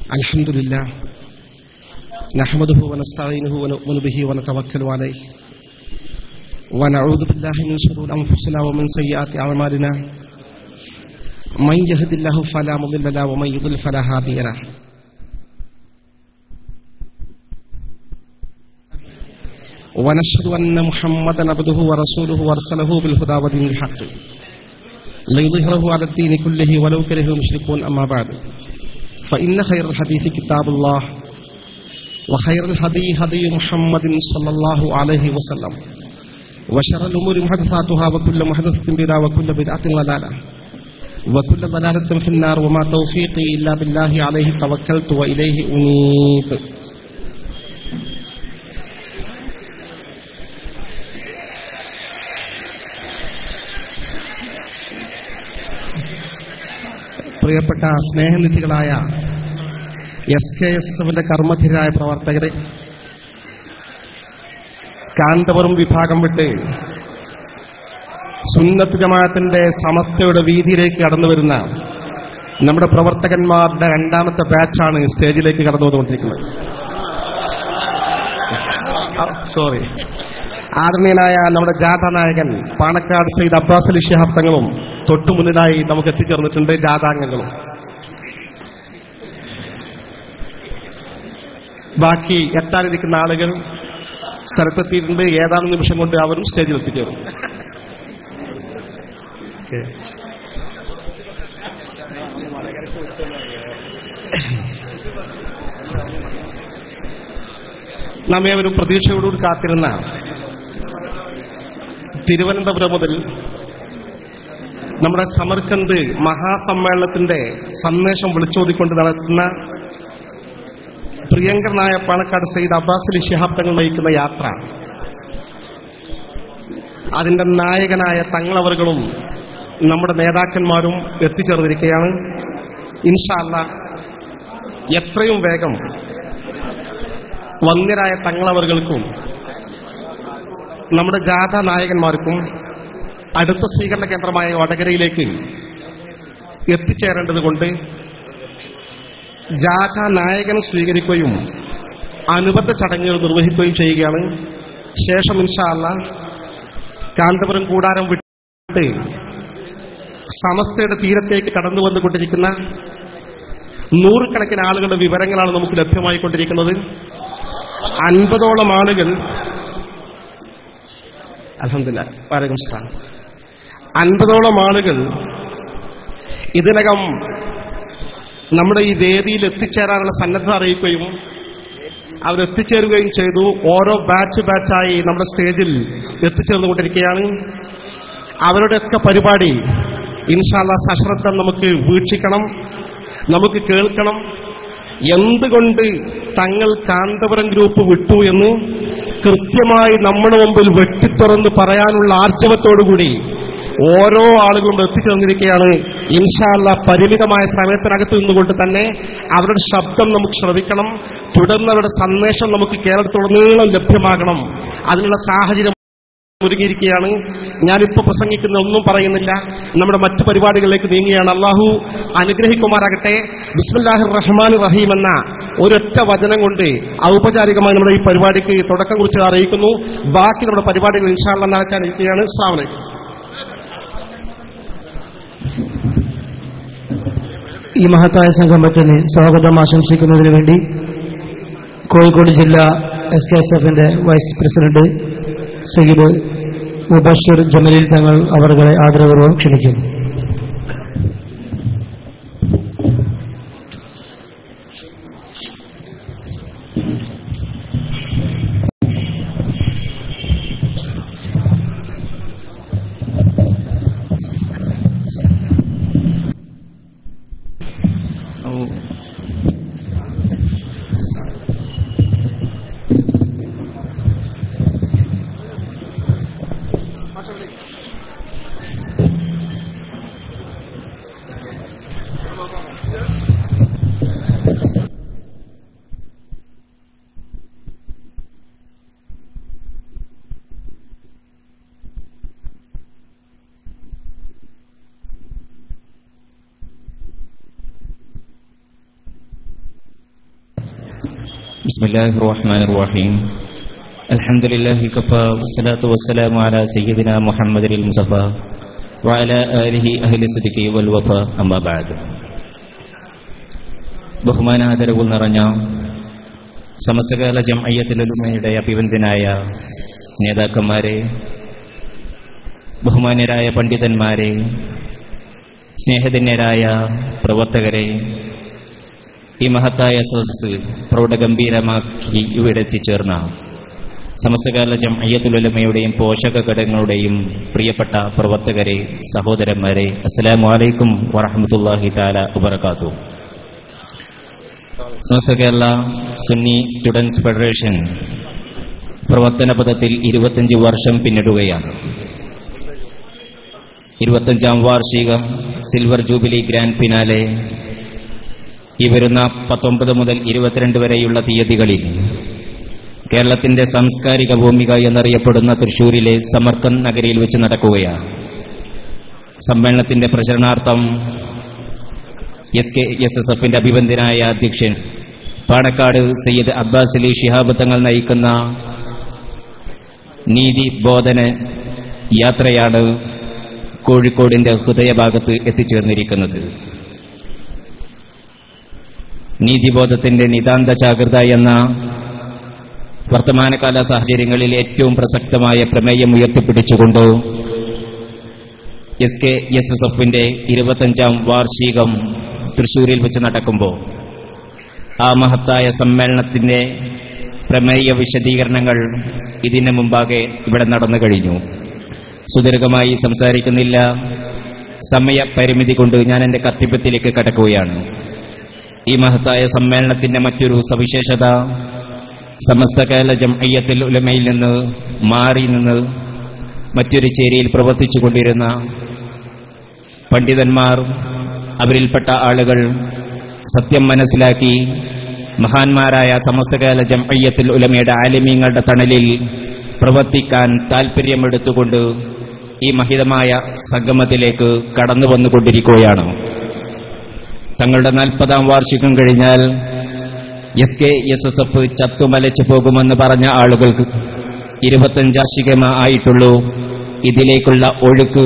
الحمد لله نحمده ونستعينه ونؤمن به ونتوكل عليه ونعوذ بالله من شرور أنفسنا ومن سيئات أعمالنا من يهد الله فلا مضل له ومن يضلل فلا هادي له ونشهد أن محمدا عبده ورسوله وارسله بالهدى ودين الحق ليظهره على الدين كله ولو كره المشركون. أما بعد فإن خير الحديث كتاب الله وخير الهدي هدي محمد صلى الله عليه وسلم وشر الأمور محدثاتها وكل محدثة بدعة وكل بدعة ضلالة وكل ضلالة في النار وما توفيقي إلا بالله عليه توكلت وإليه أنيب. പ്രിയപ്പെട്ട സ്നേഹനിധികളായ എസ് കെ എസ് എഫിന്റെ കർമ്മധീരായ പ്രവർത്തകരെ, കാന്തപുരം വിഭാഗം വിട്ട് സുന്നത്ത് ജമാഅത്തിന്റെ സമസ്തയുടെ വീതിയിലേക്ക് കടന്നു വരുന്ന നമ്മുടെ പ്രവർത്തകന്മാരുടെ രണ്ടാമത്തെ ബാച്ചാണ് സ്റ്റേജിലേക്ക് കടന്നു വന്നുകൊണ്ടിരിക്കുന്നത്. സോറി ആദരണീയനായ നമ്മുടെ ജാഥാ നായകൻ പാണക്കാട് സയ്യിദ് അബ്ബാസ് അലി ശിഹാബ് തങ്ങളും തൊട്ടുമുന്നിലായി നമുക്ക് എത്തിച്ചേർന്നിട്ടുണ്ട്. ജാഥാംഗങ്ങളും ബാക്കി എത്താനിരിക്കുന്ന ആളുകൾ സ്ഥലത്തെത്തിയിട്ടുണ്ട്. ഏതാനും നിമിഷം കൊണ്ട് അവരും സ്റ്റേജിൽ എത്തിച്ചേരും. നാം ഏവരും പ്രതീക്ഷയോടുകൂടി കാത്തിരുന്ന തിരുവനന്തപുരം മുതൽ നമ്മുടെ സമർക്കന്ത് മഹാസമ്മേളനത്തിന്റെ സന്ദേശം വിളിച്ചോതിക്കൊണ്ട് നടത്തുന്ന പ്രിയങ്കരനായ പാണക്കാട് സയ്യിദ് അബ്ബാസ് അലി ശിഹാബ് തങ്ങൾ നയിക്കുന്ന യാത്ര, അതിന്റെ നായകനായ തങ്ങളവറുകളും നമ്മുടെ നേതാക്കന്മാരും എത്തിച്ചേർന്നിരിക്കുകയാണ്. ഇൻഷാ അല്ലാഹ് എത്രയും വേഗം വന്ദ്യരായ തങ്ങളവറുകൾക്കും നമ്മുടെ ജാഥാ നായകന്മാർക്കും അടുത്ത സ്വീകരണ കേന്ദ്രമായ വടകരയിലേക്ക് എത്തിച്ചേരേണ്ടതുകൊണ്ട് ജാഥാ നായകൻ സ്വീകരിക്കുകയും അനുബന്ധ ചടങ്ങുകൾ നിർവഹിക്കുകയും ചെയ്യുകയാണ്. ശേഷം ഇൻഷാ അല്ലാഹ് കാന്തപുരം കൂടാരം വിട്ട് സമസ്തയുടെ തീരത്തേക്ക് കടന്നു വന്നുകൊണ്ടിരിക്കുന്ന നൂറുകണക്കിന് ആളുകളുടെ വിവരങ്ങളാണ് നമുക്ക് ലഭ്യമായിക്കൊണ്ടിരിക്കുന്നത്. അൻപതോളം ആളുകൾ അൽഹംദുലില്ലാഹ് വലൈക്കും സലാം അൻപതോളം ആളുകൾ ഇതിനകം നമ്മുടെ ഈ വേദിയിൽ എത്തിച്ചേരാനുള്ള സന്നദ്ധത അറിയിക്കുകയും അവരെത്തിച്ചേരുകയും ചെയ്തു. ഓരോ ബാച്ച് ബാച്ചായി നമ്മുടെ സ്റ്റേജിൽ എത്തിച്ചേർന്നുകൊണ്ടിരിക്കുകയാണ്. അവരുടെയൊക്കെ പരിപാടി ഇൻഷാ അല്ലാഹ് സശ്രദ്ധം നമുക്ക് വീക്ഷിക്കണം, നമുക്ക് കേൾക്കണം. എന്തുകൊണ്ട് തങ്ങൾ കാന്തപുരം ഗ്രൂപ്പ് വിട്ടു എന്ന് കൃത്യമായി നമ്മുടെ മുമ്പിൽ വെട്ടിത്തുറന്ന് പറയാനുള്ള ആർജവത്തോടുകൂടി ഓരോ ആളുകളും എത്തിച്ചേർന്നിരിക്കുകയാണ്. ഇൻഷാ അല്ലാഹ് പരിമിതമായ സമയത്തിനകത്ത് നിന്നുകൊണ്ട് തന്നെ അവരുടെ ശബ്ദം നമുക്ക് ശ്രവിക്കണം. തുടർന്ന് അവരുടെ സന്ദേശം നമുക്ക് കേരളത്തിലുടനീളം ലഭ്യമാകണം. അതിനുള്ള സാഹചര്യം ഒരുങ്ങിയിരിക്കുകയാണ്. ഞാനിപ്പോൾ പ്രസംഗിക്കുന്ന ഒന്നും പറയുന്നില്ല, നമ്മുടെ മറ്റു പരിപാടികളിലേക്ക് നീങ്ങുകയാണ്. അള്ളാഹു അനുഗ്രഹിക്കുമാറാകട്ടെ. ബിസ്മില്ലാഹിർ റഹ്മാനിർ റഹീം എന്ന ഒരൊറ്റ വചനം കൊണ്ട് ഔപചാരികമായി നമ്മുടെ ഈ പരിപാടിക്ക് തുടക്കം കുറിച്ച് അറിയിക്കുന്നു. ബാക്കി നമ്മുടെ പരിപാടികൾ ഇൻഷാ അല്ലാഹ് നടക്കാനിരിക്കുകയാണ്. അസ്സലാമു അലൈക്കും. ഈ മഹത്തായ സംഗമത്തിന് സ്വാഗതം ആശംസിക്കുന്നതിന് വേണ്ടി കോഴിക്കോട് ജില്ലാ എസ് കെ എസ് എഫിന്റെ വൈസ് പ്രസിഡന്റ് സയ്യിദ് മുബഷിർ ജമലീൽ തങ്ങൾ അവരുടെ ആദരപൂർവ്വം ക്ഷണിക്കുന്നു. ബിസ്മില്ലാഹിർ റഹ്മാനിർ റഹീം. അൽഹംദുലില്ലാഹി കഫാ വസ്സലാത്തു വസ്സലാമു അലാ സയ്യിദിനാ മുഹമ്മദിൽ മുസ്തഫ വഅലാ ആലിഹി അഹ്ലി സിദ്ഖി വൽ വഫാ. അമ്മാ ബഅദ്. ബഹുമാനാദരവുകൾ നിറഞ്ഞ സമസ്തകാല ജംഇയ്യത്തുൽ ഉലമയുടെ അഭിവന്ദ്യനായ നേതാക്കന്മാരെ, ബഹുമാന്യരായ പണ്ഡിതന്മാരെ, സ്നേഹധന്യരായ പ്രവർത്തകരെ, ഈ മഹത്തായ സദസ്സ് പ്രൗഢഗംഭീരമാക്കി ഇവിടെ എത്തിച്ചേർന്ന സമസ്തകാല ജംഇയ്യത്തുൽ ഉലമയുടെയും പോഷക ഘടകങ്ങളുടെയും പ്രിയപ്പെട്ട പ്രവർത്തകരെ, സഹോദരന്മാരെ, അസ്സലാമു അലൈക്കും വറഹ്മത്തുള്ളാഹി തആല വബറകാതുഹു. സമസ്ത കേരള സുന്നി സ്റ്റുഡൻസ് ഫെഡറേഷൻ പ്രവർത്തന പദത്തിൽ ഇരുപത്തിയഞ്ച് വർഷം പിന്നിടുകയാണ്. ഇരുപത്തിയഞ്ചാം വാർഷികം സിൽവർ ജൂബിലി ഗ്രാൻഡ് ഫിനാലെ ഈ വരുന്ന പത്തൊമ്പത് മുതൽ ഇരുപത്തിരണ്ട് വരെയുള്ള തീയതികളിൽ കേരളത്തിന്റെ സാംസ്കാരിക ഭൂമിക എന്നറിയപ്പെടുന്ന തൃശൂരിലെ സമർക്കന്ത് നഗരിയിൽ വെച്ച് നടക്കുകയാണ്. സമ്മേളനത്തിന്റെ പ്രചരണാർത്ഥം എസ് കെ എസ് എസ് എഫിന്റെ അഭിവന്ദ്യനായ അധ്യക്ഷൻ പാണക്കാട് സയ്യിദ് അബ്ബാസ് അലി ശിഹാബ് തങ്ങൾ നയിക്കുന്ന നീതി ബോധന യാത്രയാണ് കോഴിക്കോടിന്റെ ഹൃദയഭാഗത്ത് എത്തിച്ചേർന്നിരിക്കുന്നത്. നീതിബോധത്തിന്റെ നിതാന്ത ജാഗ്രത എന്ന വർത്തമാനകാല സാഹചര്യങ്ങളിൽ ഏറ്റവും പ്രസക്തമായ പ്രമേയം ഉയർത്തിപ്പിടിച്ചുകൊണ്ട് എസ് കെ എസ് എസ് എഫിന്റെ ഇരുപത്തഞ്ചാം വാർഷികം തൃശൂരിൽ വെച്ച് നടക്കുമ്പോൾ ആ മഹത്തായ സമ്മേളനത്തിന്റെ പ്രമേയ വിശദീകരണങ്ങൾ ഇതിന് മുമ്പാകെ ഇവിടെ നടന്നു കഴിഞ്ഞു. സുദീർഘമായി സംസാരിക്കുന്നില്ല, സമയപരിമിതി കൊണ്ട് ഞാൻ എന്റെ കർത്തവ്യത്തിലേക്ക് കടക്കുകയാണ്. ഈ മഹത്തായ സമ്മേളനത്തിന്റെ മറ്റൊരു സവിശേഷത, സമസ്ത കേരള ജംഇയ്യത്തുൽ ഉലമയിൽ നിന്ന് മാറി നിന്ന് മറ്റൊരു ചേരിയിൽ പ്രവർത്തിച്ചുകൊണ്ടിരുന്ന പണ്ഡിതന്മാർ, അവരിൽപ്പെട്ട ആളുകൾ സത്യം മനസ്സിലാക്കി മഹാന്മാരായ സമസ്ത കേരള ജംഇയ്യത്തുൽ ഉലമയുടെ ആലിമീങ്ങളുടെ തണലിൽ പ്രവർത്തിക്കാൻ താൽപര്യമെടുത്തുകൊണ്ട് ഈ മഹിതമായ സംഗമത്തിലേക്ക് കടന്നു വന്നുകൊണ്ടിരിക്കുകയാണ്. തങ്ങളുടെ നാൽപ്പതാം വാർഷികം കഴിഞ്ഞാൽ S K S S F ചത്തുമലച്ചു പോകുമെന്ന് പറഞ്ഞ ആളുകൾക്ക് ഇരുപത്തഞ്ച് വാർഷികമേ ആയിട്ടുള്ളൂ. ഇതിലേക്കുള്ള ഒഴുക്ക്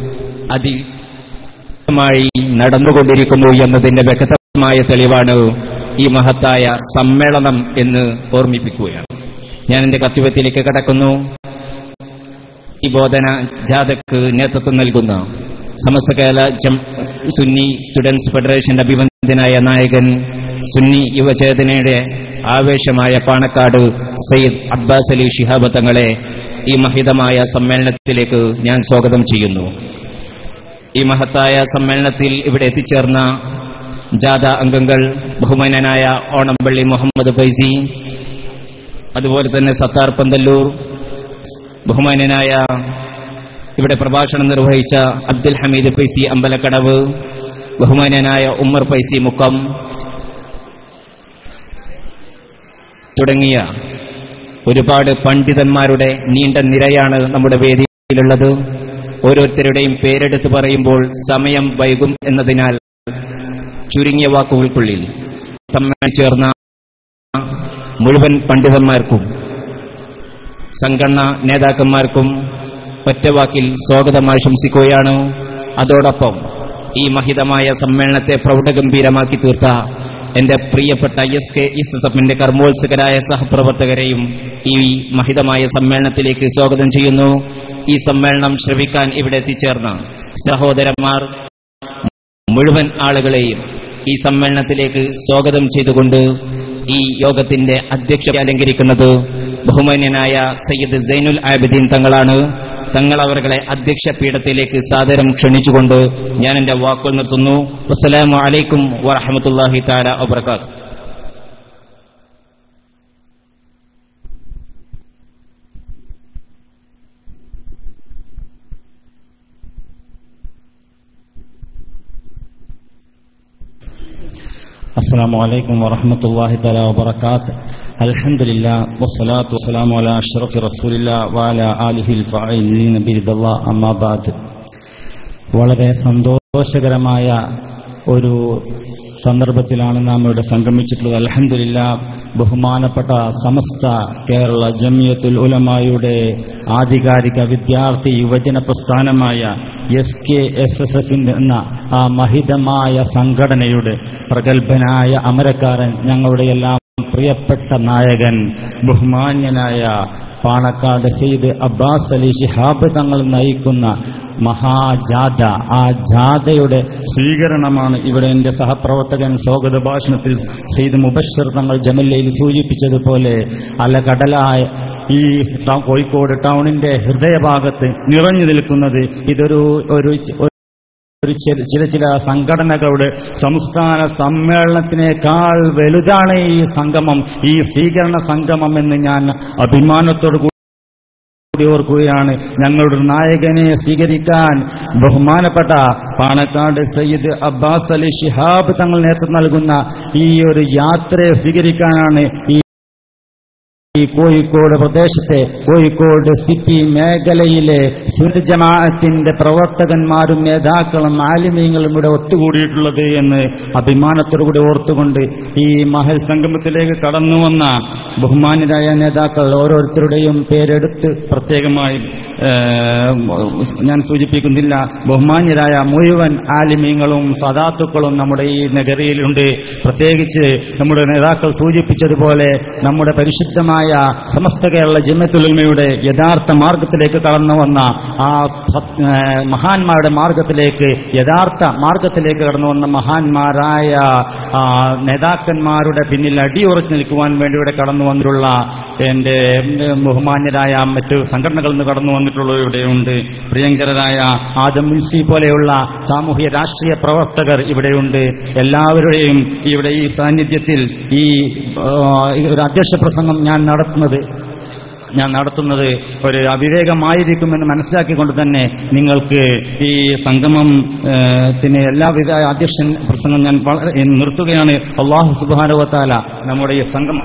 അതിമായി നടന്നുകൊണ്ടിരിക്കുന്നു എന്നതിന്റെ വ്യക്തമായ തെളിവാണ് ഈ മഹത്തായ സമ്മേളനം എന്ന് ഓർമ്മിപ്പിക്കുകയാണ്. ഞാൻ എന്റെ കർത്തവ്യത്തിലേക്ക് കടക്കുന്നു. ഈ ബോധന ജാഥക്ക് നേതൃത്വം നൽകുന്ന സമസ്ത കേരള സുന്നി സ്റ്റുഡൻസ് ഫെഡറേഷന്റെ അഭിവന്ദ്യനായ നായകൻ, സുന്നി യുവചേതനയുടെ ആവേശമായ പാണക്കാട് സയ്യിദ് അബ്ബാസ് അലി ശിഹാബ് തങ്ങളെ ഈ മഹിതമായ സമ്മേളനത്തിലേക്ക് ഞാൻ സ്വാഗതം ചെയ്യുന്നു. ഈ മഹത്തായ സമ്മേളനത്തിൽ ഇവിടെ എത്തിച്ചേർന്ന ജാഥ അംഗങ്ങൾ, ബഹുമാന്യനായ ഓണംപള്ളി മുഹമ്മദ് ഫൈസി, അതുപോലെ തന്നെ സത്താർ പന്തല്ലൂർ, ബഹുമാന്യനായ ഇവിടെ പ്രഭാഷണം നിർവഹിച്ച അബ്ദുൽ ഹമീദ് ഫൈസി അമ്പലക്കടവ്, ബഹുമാന്യനായ ഉമ്മർ ഫൈസി മുക്കം തുടങ്ങിയ ഒരുപാട് പണ്ഡിതന്മാരുടെ നീണ്ട നിരയാണ് നമ്മുടെ വേദിയിലുള്ളത്. ഓരോരുത്തരുടെയും പേരെടുത്ത് പറയുമ്പോൾ സമയം വൈകും എന്നതിനാൽ ചുരുങ്ങിയ വാക്കുകൾക്കുള്ളിൽ തമ്മിൽ ചേർന്ന മുഴുവൻ പണ്ഡിതന്മാർക്കും സംഘടനാ നേതാക്കന്മാർക്കും ഒറ്റവാക്കിൽ സ്വാഗതം ആശംസിക്കുകയാണ്. അതോടൊപ്പം ഈ മഹിതമായ സമ്മേളനത്തെ പ്രൗഢഗംഭീരമാക്കി തീർത്ത എന്റെ പ്രിയപ്പെട്ട എസ് കെ എസ് എസ് എഫിന്റെ കർമ്മോത്സുകരായ സഹപ്രവർത്തകരെയും ഈ മഹിതമായ സമ്മേളനത്തിലേക്ക് സ്വാഗതം ചെയ്യുന്നു. ഈ സമ്മേളനം ശ്രവിക്കാൻ ഇവിടെ എത്തിച്ചേർന്ന സഹോദരന്മാർ മുഴുവൻ ആളുകളെയും ഈ സമ്മേളനത്തിലേക്ക് സ്വാഗതം ചെയ്തുകൊണ്ട് ഈ യോഗത്തിന്റെ അധ്യക്ഷത അലങ്കരിക്കുന്നത് ബഹുമാന്യനായ സയ്യിദ് സൈനുൽ ആബിദീൻ തങ്ങളാണ്. തങ്ങൾ അവരുടെ അധ്യക്ഷ പീഠത്തിലേക്ക് സാദരം ക്ഷണിച്ചുകൊണ്ട് ഞാൻ എന്റെ വാക്കുകൾ നിർത്തുന്നു. അസ്സലാമു അലൈക്കും വറഹ്മത്തുള്ളാഹി തആല വബറകാതുഹു. അസ്സലാമു അലൈക്കും വറഹ്മത്തുള്ളാഹി തആല വബറകാതുഹു. അൽഹംദുലില്ലാ വസ്സലാത്തു വസ്സലാമു അലാ അഷ്റഫി റസൂലില്ലാ വഅലാ ആലിഹിൽ ഫാഇലീന ബിരിദല്ലാഹ്. അമ്മാ ബഅദ്. വളരെ സന്തോഷകരമായ ഒരു സന്ദർഭത്തിലാണ് നാം ഇവിടെ സംഗമിച്ചിട്ടുള്ളത്. അൽഹംദുലില്ലാഹ്, ബഹുമാനപ്പെട്ട സമസ്ത കേരള ജമിയത്തുൽ ഉലമായുടെ ആധികാരിക വിദ്യാർത്ഥി യുവജന പ്രസ്ഥാനമായ എസ് കെ എസ് എസ് എഫിന്റെ എന്ന ആ മഹിതമായ സംഘടനയുടെ പ്രഗത്ഭനായ അമരക്കാരൻ, ഞങ്ങളുടെ എല്ലാം പ്രിയപ്പെട്ട നായകൻ, ബഹുമാന്യനായ പാണക്കാട് സെയ്ദ് അബ്ബാസ് അലി ശിഹാബ് തങ്ങൾ നയിക്കുന്ന മഹാജാഥ, ആ ജാഥയുടെ സ്വീകരണമാണ് ഇവിടെ എന്റെ സഹപ്രവർത്തകൻ സ്വാഗത ഭാഷണത്തിൽ സെയ്ദ് മുബശ്ശർ തങ്ങൾ ജമല്ലയിൽ സൂചിപ്പിച്ചതുപോലെ അലകടലായ ഈ കോഴിക്കോട് ടൗണിന്റെ ഹൃദയഭാഗത്ത് നിറഞ്ഞു നിൽക്കുന്നത് ഇതൊരു ഒരു ഒരു ചില ചില സംഘടനകളുടെ സംസ്ഥാന സമ്മേളനത്തിനേക്കാൾ വലുതാണ് ഈ സംഗമം, ഈ സ്വീകരണ സംഗമം എന്ന് ഞാൻ അഭിമാനത്തോടു കൂടി ഓർക്കുകയാണ്. ഞങ്ങളുടെ നായകനെ സ്വീകരിക്കാൻ ബഹുമാനപ്പെട്ട പാണക്കാട് സയ്യിദ് അബ്ബാസ് അലി ശിഹാബ് തങ്ങൾ നേതൃത്വം നൽകുന്ന ഈ ഒരു യാത്രയെ സ്വീകരിക്കാനാണ് ഈ ഈ കോഴിക്കോട് പ്രദേശത്തെ കോഴിക്കോട് സിറ്റി മേഖലയിലെ സുന്നത്ത് ജമാഅത്തിന്റെ പ്രവർത്തകന്മാരും നേതാക്കളും ആലിമീങ്ങളും ഇവിടെ ഒത്തുകൂടിയിട്ടുള്ളത് എന്ന് അഭിമാനത്തോടുകൂടി ഓർത്തുകൊണ്ട് ഈ മഹൽ സംഗമത്തിലേക്ക് കടന്നു വന്ന ബഹുമാന്യരായ നേതാക്കൾ ഓരോരുത്തരുടെയും പേരെടുത്ത് പ്രത്യേകമായി ഞാൻ സൂചിപ്പിക്കുന്നില്ല. ബഹുമാന്യരായ മുഴുവൻ ആലിമീങ്ങളും സദാത്തുക്കളും നമ്മുടെ ഈ നഗരിയിലുണ്ട്. പ്രത്യേകിച്ച് നമ്മുടെ നേതാക്കൾ സൂചിപ്പിച്ചതുപോലെ നമ്മുടെ പരിശുദ്ധമായ സമസ്ത കേരള ജമിയത്തുൽ ഉലമയുടെ യഥാർത്ഥ മാർഗത്തിലേക്ക് കടന്നു വന്ന ആ മഹാന്മാരുടെ മാർഗത്തിലേക്ക് യഥാർത്ഥ മാർഗത്തിലേക്ക് കടന്നു വന്ന മഹാന്മാരായ നേതാക്കന്മാരുടെ പിന്നിൽ അടിയുറച്ചു നിൽക്കുവാൻ വേണ്ടി ഇവിടെ കടന്നു വന്നിട്ടുള്ള എന്റെ ബഹുമാന്യരായ മറ്റു സംഘടനകളിൽ നിന്ന് കടന്നു വന്നിട്ടുള്ളവരുടെയുണ്ട്. പ്രിയങ്കരായ ആദം മുൻസി പോലെയുള്ള സാമൂഹ്യ രാഷ്ട്രീയ പ്രവർത്തകർ ഇവിടെയുണ്ട്. എല്ലാവരുടെയും ഇവിടെ ഈ സാന്നിധ്യത്തിൽ ഈ ഒരു അധ്യക്ഷ പ്രസംഗം ഞാൻ നടത്തുന്നത് ഞാൻ നടത്തുന്നത് ഒരു അവിവേകമായിരിക്കുമെന്ന് മനസ്സിലാക്കിക്കൊണ്ട് തന്നെ നിങ്ങൾക്ക് ഈ സംഗമത്തിന് എല്ലാവിധ അധ്യക്ഷൻ പ്രസംഗം ഞാൻ വളരെ നിർത്തുകയാണ്. അല്ലാഹു സുബ്ഹാനഹു വ തആല നമ്മുടെ ഈ സംഗമം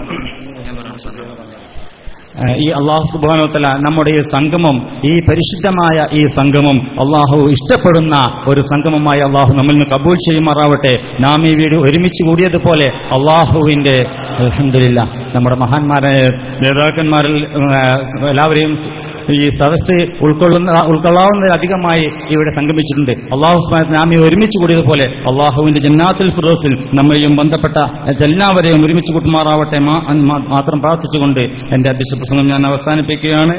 ഈ അല്ലാഹു സുബ്ഹാനഹു വ തആല നമ്മുടെ ഈ സംഗമം, ഈ പരിശുദ്ധമായ ഈ സംഗമം അല്ലാഹു ഇഷ്ടപ്പെടുന്ന ഒരു സംഗമമായി അല്ലാഹു നമ്മിൽ നിന്ന് കബൂൽ ചെയ്യുമാറാവട്ടെ. നാം ഈ വീട് ഒരുമിച്ച് കൂടിയതുപോലെ അല്ലാഹുവിന്റെ അൽഹംദുലില്ലാഹ് നമ്മുടെ മഹാന്മാരായ നേതാക്കന്മാരിൽ എല്ലാവരെയും ഈ സദസ്സ് ഉൾക്കൊള്ളുന്ന ഉൾക്കൊള്ളാവുന്നതിലധികമായി ഇവിടെ സംഗമിച്ചിട്ടുണ്ട്. അല്ലാഹു സുബ്ഹാനഹു വ തആല നാം ഈ ഒരുമിച്ച് കൂടിയതുപോലെ അല്ലാഹുവിന്റെ ജന്നാത്തുൽ ഫിർദൗസിൽ നമ്മയും ബന്ധപ്പെട്ട എല്ലാവരെയും ഒരുമിച്ച് കൂട്ടുമാറാവട്ടെ മാത്രം പ്രാർത്ഥിച്ചുകൊണ്ട് എന്റെ അധ്യക്ഷ പ്രസംഗം ഞാൻ അവസാനിപ്പിക്കുകയാണ്.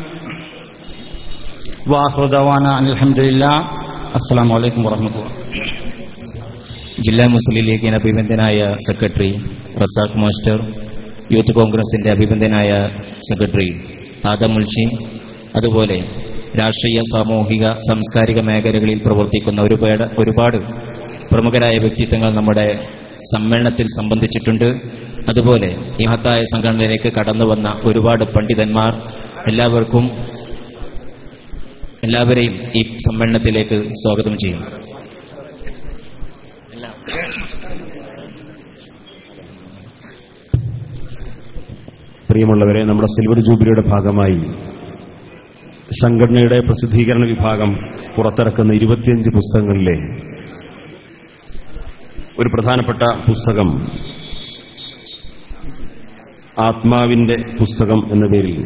വാഖിറു ദഅവാനാ അൽഹംദുലില്ലാഹ്. അസ്സലാമു അലൈക്കും വറഹ്മത്തുള്ളാഹി. ജില്ലാ മുസ്ലിം ലീഗിന്റെ അഭിബന്ധനായ സെക്രട്ടറി റസാഖ് മാസ്റ്റർ, യൂത്ത് കോൺഗ്രസിന്റെ അഭിബന്ധനായ സെക്രട്ടറി ആദം മുൽഷി, അതുപോലെ രാഷ്ട്രീയ, സാമൂഹിക, സാംസ്കാരിക മേഖലകളിൽ പ്രവർത്തിക്കുന്ന ഒരുപാട് ഒരുപാട് പ്രമുഖരായ വ്യക്തിത്വങ്ങൾ നമ്മുടെ സമ്മേളനത്തിൽ സംബന്ധിച്ചിട്ടുണ്ട്. അതുപോലെ ഈ മഹത്തായ സംഘടനയിലേക്ക് കടന്നു വന്ന ഒരുപാട് പണ്ഡിതന്മാർ, എല്ലാവർക്കും എല്ലാവരെയും ഈ സമ്മേളനത്തിലേക്ക് സ്വാഗതം ചെയ്യും. പ്രിയമുള്ളവരെ, നമ്മുടെ സിൽവർ ജൂബിലിയുടെ ഭാഗമായി സംഘടനയുടെ പ്രസിദ്ധീകരണ വിഭാഗം പുറത്തിറക്കുന്ന ഇരുപത്തിയഞ്ച് പുസ്തകങ്ങളിലെ ഒരു പ്രധാനപ്പെട്ട പുസ്തകം ആത്മാവിന്റെ പുസ്തകം എന്ന പേരിൽ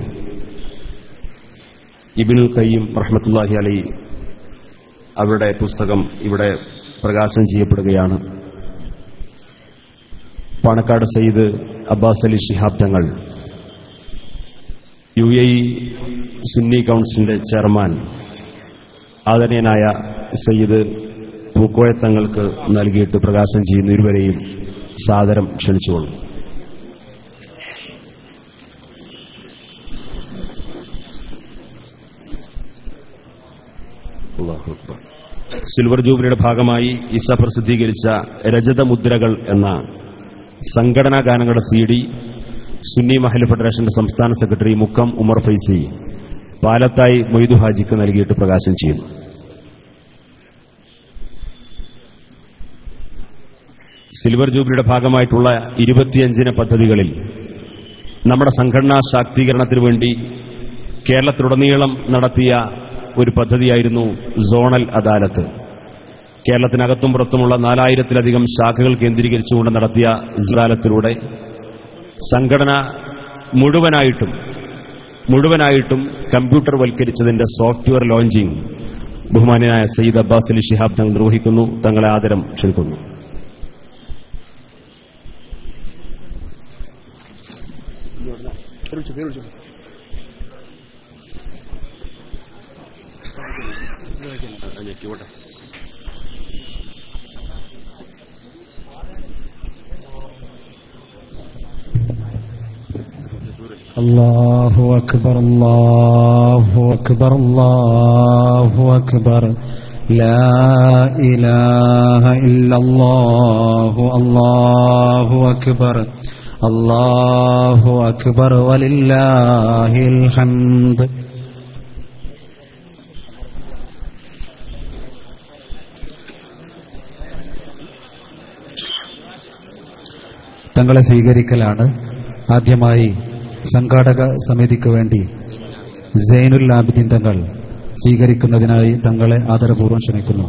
ഇബ്നുൽ ഖയ്യിം റഹ്മത്തുള്ളാഹി അലൈഹി അവരുടെ പുസ്തകം ഇവിടെ പ്രകാശനം ചെയ്യപ്പെടുകയാണ്. Panakkad Sayyid Abbas Ali Shihab Thangal, U A E Sunni കൗൺസിലിന്റെ ചെയർമാൻ, ആദരണീയനായ സയ്യിദ് പൂക്കോയ തങ്ങൾക്ക് നൽകിയിട്ട് പ്രകാശനം ചെയ്യുന്ന ഇരുവരെയും സാദരം ക്ഷണിച്ചുകൊള്ളും. സിൽവർ ജൂബിലിയുടെ ഭാഗമായി ഇസ പ്രസിദ്ധീകരിച്ച രജതമുദ്രകൾ എന്ന സംഘടനാ ഗാനങ്ങളുടെ സി ഡി സുന്നി മഹൽ ഫെഡറേഷന്റെ സംസ്ഥാന സെക്രട്ടറി മുക്കം ഉമർ ഫൈസി പാലത്തായി മൊയ്തു ഹാജിക്ക് നൽകിയിട്ട് പ്രകാശനം ചെയ്യുന്നു. സിൽവർ ജൂബിലിയുടെ ഭാഗമായിട്ടുള്ള ഇരുപത്തിയഞ്ചിന് പദ്ധതികളിൽ നമ്മുടെ സംഘടനാ ശാക്തീകരണത്തിനു വേണ്ടി കേരളത്തിലുടനീളം നടത്തിയ ഒരു പദ്ധതിയായിരുന്നു സോണൽ അദാലത്ത്. കേരളത്തിനകത്തും പുറത്തുമുള്ള നാലായിരത്തിലധികം ശാഖകൾ കേന്ദ്രീകരിച്ചുകൊണ്ട് നടത്തിയ ഇസ്ലാലത്തിലൂടെ സംഘടന മുഴുവനായിട്ടും മുഴുവനായിട്ടും കമ്പ്യൂട്ടർ വൽക്കരിച്ചതിന്റെ സോഫ്റ്റ്വെയർ ലോഞ്ചിങ് ബഹുമാന്യനായ സയ്യിദ് അബ്ബാസ് അലി ശിഹാബ് തങ്ങൾ നിർവഹിക്കുന്നു. തങ്ങളെ ആദരം ക്ഷണിക്കുന്നു. അല്ലാഹു അക്ബർ അല്ലാഹു അക്ബർ അല്ലാഹു അക്ബർ ലാ ഇലാഹ ഇല്ലല്ലാഹു അല്ലാഹു അക്ബർ അല്ലാഹു അക്ബർ വലില്ലാഹിൽ ഹംദ്. തങ്ങളെ സ്വീകരിക്കലാണ്. ആദ്യമായി സംഘാടക സമിതിക്ക് വേണ്ടി സൈനുൽ ആബിദീൻ തങ്ങൾ സ്വീകരിക്കുന്നതിനായി തങ്ങളെ ആദരപൂർവ്വം ക്ഷണിക്കുന്നു.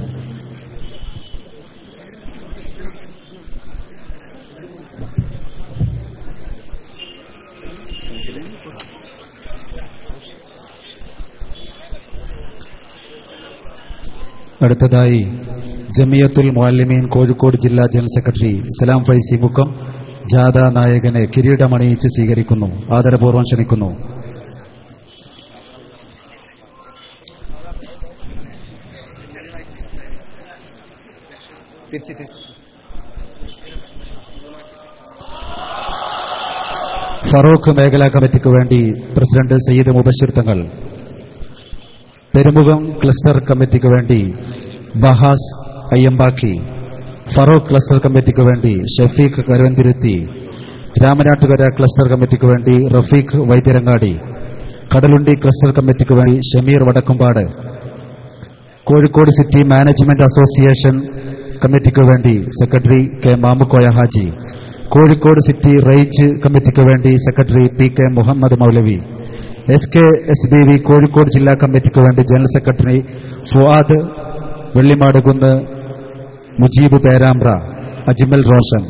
അടുത്തതായി ജമിയത്തുൽ മുഅല്ലിമീൻ കോഴിക്കോട് ജില്ലാ ജനറൽ സെക്രട്ടറി സലാം ഫൈസി മുക്കം ജാഥ നായകനെ കിരീടമണിയിച്ച് സ്വീകരിക്കുന്നു. ആദരപൂർവ്വം ക്ഷണിക്കുന്നു. ഫറൂഖ് മേഖലാ കമ്മിറ്റിക്ക് വേണ്ടി പ്രസിഡന്റ് സയ്യിദ് മുബഷിർ തങ്ങൾ, പെരുമുഖം ക്ലസ്റ്റർ കമ്മിറ്റിക്ക് വേണ്ടി ബഹാസ് അയ്യമ്പാക്കി, ഫറൂഖ് ക്ലസ്റ്റർ കമ്മിറ്റിക്ക് വേണ്ടി ഷഫീഖ് കരുവന്തിരുത്തി, രാമനാട്ടുകര ക്ലസ്റ്റർ കമ്മിറ്റിക്ക് വേണ്ടി റഫീഖ് വൈദ്യരങ്ങാടി, കടലുണ്ടി ക്ലസ്റ്റർ കമ്മിറ്റിക്ക് വേണ്ടി Shameer Vadakkumpad, Kozhikode city management association കമ്മിറ്റിക്ക് വേണ്ടി secretary K Mamukkoya Haji, Kozhikode city range കമ്മിറ്റിക്ക് വേണ്ടി secretary P K Muhammad Moulavi, S K S B V Kozhikode ജില്ലാ കമ്മിറ്റിക്ക് വേണ്ടി general secretary Fuad Vellimadukunnu, Mujeeb Perambra, Ajmal Roshan,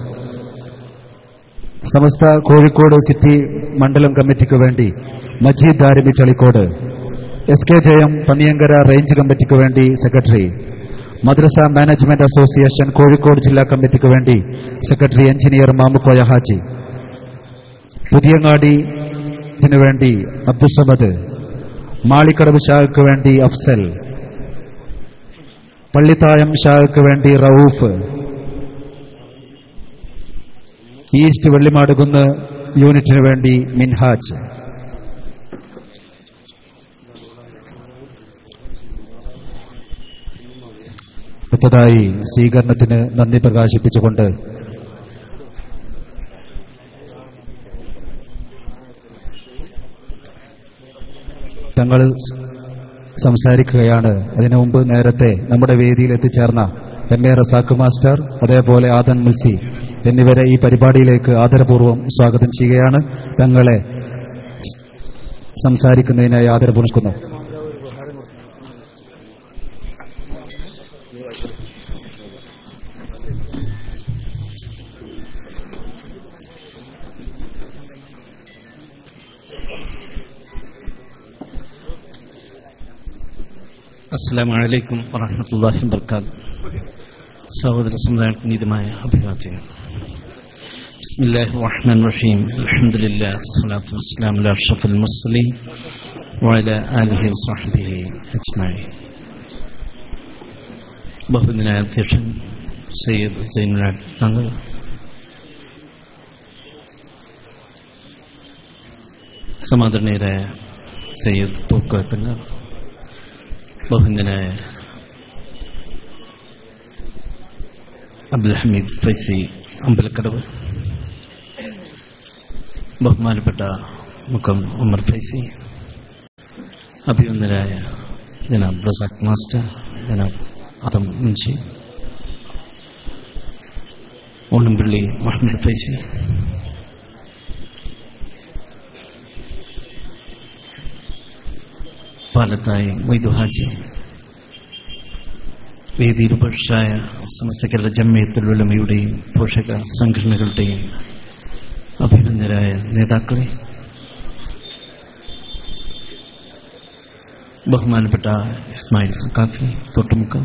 Samastha Kozhikode city മണ്ഡലം കമ്മിറ്റിക്ക് വേണ്ടി മജീദ് ദാരിമി ചളിക്കോട്, എസ് കെ ജയം പന്നിയങ്കര റേഞ്ച് കമ്മിറ്റിക്ക് വേണ്ടി സെക്രട്ടറി, മദ്രസ മാനേജ്മെന്റ് അസോസിയേഷൻ കോഴിക്കോട് ജില്ലാ കമ്മിറ്റിക്ക് വേണ്ടി സെക്രട്ടറി എഞ്ചിനീയർ മാമുക്കോയ ഹാജി, പുതിയങ്ങാടിന് വേണ്ടി അബ്ദുസമദ്, മാളിക്കടവ് ഷാഖിക്ക് വേണ്ടി അഫ്സൽ, പള്ളിത്തായം ഷാഖിക്ക് വേണ്ടി റൌഫ്, ഈസ്റ്റ് വെള്ളിമാടുകുന്ന് യൂണിറ്റിന് വേണ്ടി മിൻഹാജ്. അടുത്തതായി സ്വീകരണത്തിന് നന്ദി പ്രകാശിപ്പിച്ചുകൊണ്ട് തങ്ങൾ സംസാരിക്കുകയാണ്. അതിനു മുമ്പ് നേരത്തെ നമ്മുടെ വേദിയിൽ എത്തിച്ചേർന്ന എം എ റസാഖ് മാസ്റ്റർ, അതേപോലെ ആദൻ മുൽസി എന്നിവരെ ഈ പരിപാടിയിലേക്ക് ആദരപൂർവ്വം സ്വാഗതം ചെയ്യുകയാണ്. തങ്ങളെ സംസാരിക്കുന്നതിനായി ആദരപൂർവ്വം ക്ഷണിക്കുന്നു. അസ്സലാമു അലൈക്കും വറഹ്മത്തുള്ളാഹി വബറകാതുഹു. സഹോദര സമുദായങ്ങൾക്ക് നീതമായ അഭിവാദ്യങ്ങൾ. ബിസ്മില്ലാഹിർ റഹ്മാനിർ റഹീം. അൽഹംദുലില്ലാഹി വസ്സലാത്തു വസ്സലാമു അലാ അഷ്റഫിൽ മുർസലീൻ വഅലാ ആലിഹി വസഹ്ബിഹി അജ്മഈൻ. ബഹുമാന്യനായ അധ്യക്ഷൻ സയ്യിദ് സൈനുൽ ആബിദീൻ തങ്ങൾ, സമാദരണീയരായ സയ്യിദ് പൂക്കോയ തങ്ങൾ, ബഹുമാന്യനായ അബ്ദുൽ ഹമീദ് ഫൈസി അമ്പലക്കടവ്, ബഹുമാനപ്പെട്ട മുക്കം ഉമർ ഫൈസി, അഭിനന്ദനായ ജനാബ് റസാഖ് മാസ്റ്റർ, ജനാബ് ആദം മുൻഷി, ഓണംപള്ളി മുഹമ്മദ് ഫൈസി, പാലത്തായി മൊയ്തു ഹാജി, വേദിയിൽ ഉപേക്ഷായ സമസ്ത കേരള ജംഇയ്യത്തുൽ ഉലമയുടെയും പോഷക സംഘടനകളുടെയും അഭിനന്ദരായ നേതാക്കളെ, ബഹുമാനപ്പെട്ട ഇസ്മായിൽ സക്കാഫി തൊട്ടുമുക്കം,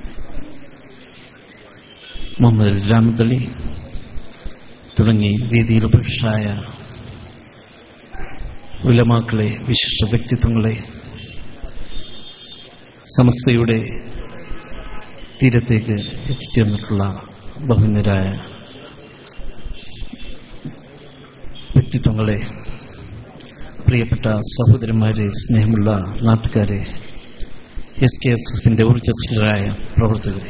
മുഹമ്മദ് രാമദലി തുടങ്ങി വേദിയിൽ ഉപേക്ഷായ ഉലമാക്കളെ, വിശിഷ്ട വ്യക്തിത്വങ്ങളെ, സമസ്തയുടെ തീരത്തേക്ക് എത്തിച്ചേർന്നിട്ടുള്ള ബഹുമാന്യരായ വ്യക്തിത്വങ്ങളെ, പ്രിയപ്പെട്ട സഹോദരന്മാരെ, സ്നേഹമുള്ള നാട്ടുകാരെ, എസ് കെ എസ് എഫിന്റെ ഊർജ്ജസ്വലരായ പ്രവർത്തകരെ,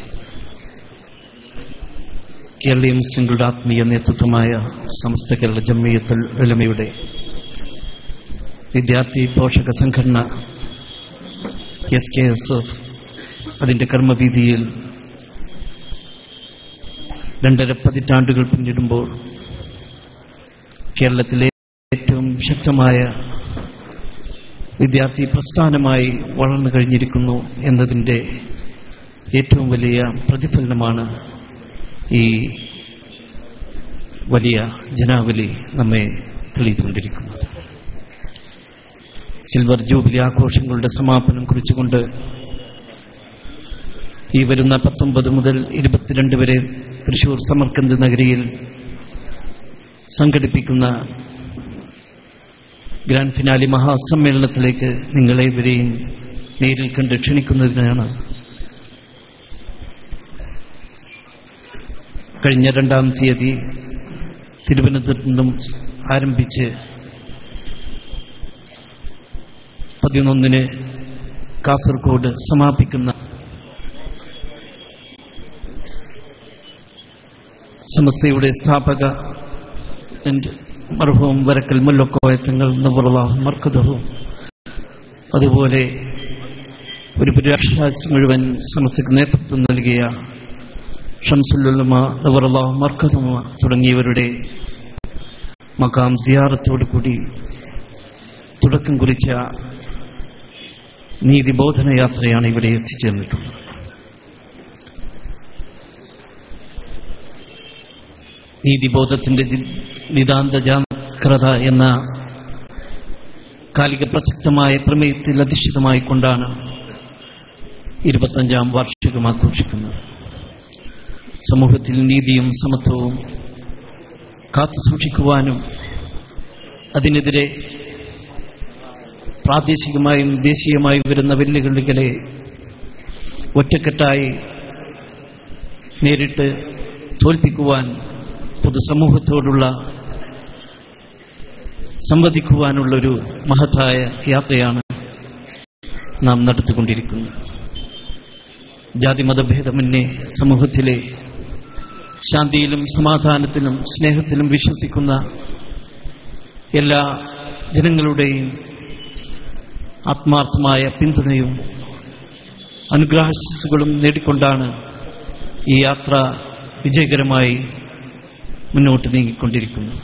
കേരളീയ മുസ്ലിങ്ങളുടെ ആത്മീയ നേതൃത്വമായ സമസ്ത കേരള ജംഇയ്യത്തുൽ ഉലമയുടെ വിദ്യാർത്ഥി പോഷക സംഘടന എസ് കെ എസ് എഫ് അതിന്റെ കർമ്മവീതിയിൽ രണ്ടര പതിറ്റാണ്ടുകൾ പിന്നിടുമ്പോൾ കേരളത്തിലെ ഏറ്റവും ശക്തമായ വിദ്യാർത്ഥി പ്രസ്ഥാനമായി വളർന്നു കഴിഞ്ഞിരിക്കുന്നു എന്നതിൻ്റെ ഏറ്റവും വലിയ പ്രതിഫലനമാണ് ഈ വലിയ ജനാവലി നമ്മെ തെളിയിച്ചുകൊണ്ടിരിക്കുന്നത്. സിൽവർ ജൂബിലി ആഘോഷങ്ങളുടെ സമാപനം കുറിച്ചുകൊണ്ട് ഈ വരുന്ന പത്തൊമ്പത് മുതൽ ഇരുപത്തിരണ്ട് വരെ തൃശൂർ സമർക്കന്ത് നഗരിയിൽ സംഘടിപ്പിക്കുന്ന ഗ്രാൻഡ് ഫിനാലി മഹാസമ്മേളനത്തിലേക്ക് നിങ്ങളെവരെയും നേരിൽ കണ്ട് ക്ഷണിക്കുന്നതിനാണ് കഴിഞ്ഞ രണ്ടാം തീയതി തിരുവനന്തപുരത്ത് നിന്നും ആരംഭിച്ച് പതിനൊന്നിന് കാസർഗോഡ് സമാപിക്കുന്ന സമസ്തയുടെ സ്ഥാപക മർഹൂം വരക്കൽ മുല്ലക്കോയ തങ്ങൾ നവറുല്ലാഹു മർക്കദഹു, അതുപോലെ ഒരു പുരാഷ്ട്രാസ് മുഴുവൻ സമസ്തയ്ക്ക് നേതൃത്വം നൽകിയ ഷംസുൽ ഉലമ നവറുല്ലാഹു മർക്കദഹു തുടങ്ങിയവരുടെ മഖാം സിയാറത്തോടുകൂടി തുടക്കം കുറിച്ച നീതിബോധന യാത്രയാണ് ഇവിടെ എത്തിച്ചേർന്നിട്ടുള്ളത്. നീതിബോധത്തിന്റെ നിതാന്ത ജാഗ്രത എന്ന കാലിക പ്രസക്തമായ പ്രമേയത്തിൽ അധിഷ്ഠിതമായി കൊണ്ടാണ് ഇരുപത്തഞ്ചാം വാർഷികം ആഘോഷിക്കുന്നത്. സമൂഹത്തിൽ നീതിയും സമത്വവും കാത്തുസൂക്ഷിക്കുവാനും അതിനെതിരെ പ്രാദേശികമായും ദേശീയമായും വരുന്ന വെല്ലുവിളികളെ ഒറ്റക്കെട്ടായി നേരിട്ട് തോൽപ്പിക്കുവാൻ, പൊതുസമൂഹത്തോടുള്ള സംവദിക്കുവാനുള്ളൊരു മഹത്തായ യാത്രയാണ് നാം നടത്തിക്കൊണ്ടിരിക്കുന്നത്. ജാതിമതഭേദമന്യേ സമൂഹത്തിലെ ശാന്തിയിലും സമാധാനത്തിലും സ്നേഹത്തിലും വിശ്വസിക്കുന്ന എല്ലാ ജനങ്ങളുടെയും ആത്മാർത്ഥമായ പിന്തുണയും അനുഗ്രഹാശിസ്സുകളും നേടിക്കൊണ്ടാണ് ഈ യാത്ര വിജയകരമായി മുന്നോട്ട് നീങ്ങിക്കൊണ്ടിരിക്കുന്നത്.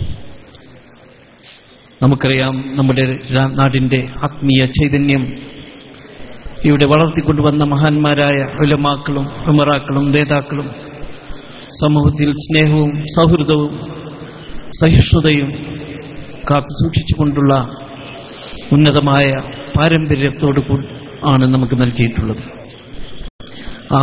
നമുക്കറിയാം, നമ്മുടെ നാടിന്റെ ആത്മീയ ചൈതന്യം ഇവിടെ വളർത്തിക്കൊണ്ടുവന്ന മഹാന്മാരായ ഉലമാക്കളും ഉമറാക്കളും നേതാക്കളും സമൂഹത്തിൽ സ്നേഹവും സൗഹൃദവും സഹിഷ്ണുതയും കാത്തുസൂക്ഷിച്ചുകൊണ്ടുള്ള ഉന്നതമായ പാരമ്പര്യത്തോടു ആണ് നമുക്ക് നൽകിയിട്ടുള്ളത്. ആ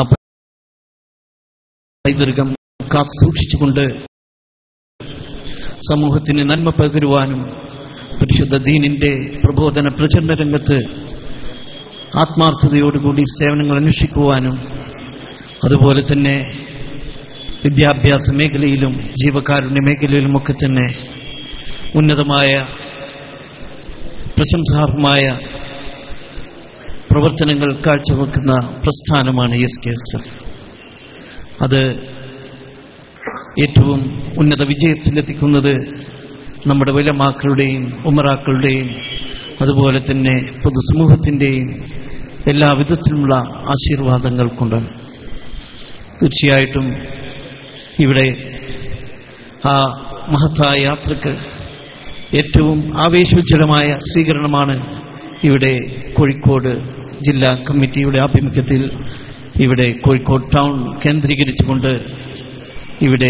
പൈതൃകം കാത്തുസൂക്ഷിച്ചുകൊണ്ട് സമൂഹത്തിന് നന്മ പകരുവാനും പരിശുദ്ധ ദീനിന്റെ പ്രബോധന പ്രചരണ രംഗത്ത് ആത്മാർത്ഥതയോടുകൂടി സേവനങ്ങൾ അന്വേഷിക്കുവാനും, അതുപോലെ തന്നെ വിദ്യാഭ്യാസ മേഖലയിലും ജീവകാരുണ്യ മേഖലയിലുമൊക്കെ തന്നെ ഉന്നതമായ പ്രശംസാർഹമായ പ്രവർത്തനങ്ങൾ കാഴ്ചവെക്കുന്ന പ്രസ്ഥാനമാണ് എസ് കെ എസ് എഫ്. അത് ഏറ്റവും ഉന്നത വിജയത്തിലെത്തിക്കുന്നത് നമ്മുടെ ഉലമാക്കളുടെയും ഉമറാക്കളുടെയും അതുപോലെ തന്നെ പൊതുസമൂഹത്തിൻ്റെയും എല്ലാ വിധത്തിലുമുള്ള ആശീർവാദങ്ങൾ കൊണ്ടാണ്. തീർച്ചയായിട്ടും ഇവിടെ ആ മഹത്തായ യാത്രക്ക് ഏറ്റവും ആവേശോജ്വലമായ സ്വീകരണമാണ് ഇവിടെ കോഴിക്കോട് ജില്ലാ കമ്മിറ്റിയുടെ ആഭിമുഖ്യത്തിൽ ഇവിടെ കോഴിക്കോട് ടൗൺ കേന്ദ്രീകരിച്ചുകൊണ്ട് ഇവിടെ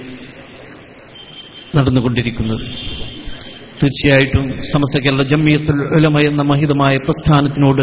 നടന്നുകൊണ്ടിരിക്കുന്നത്. തീർച്ചയായിട്ടും സമസ്ത കേരള ജംഇയ്യത്തുൽ ഉലമ എന്ന മഹിതമായ പ്രസ്ഥാനത്തിനോട്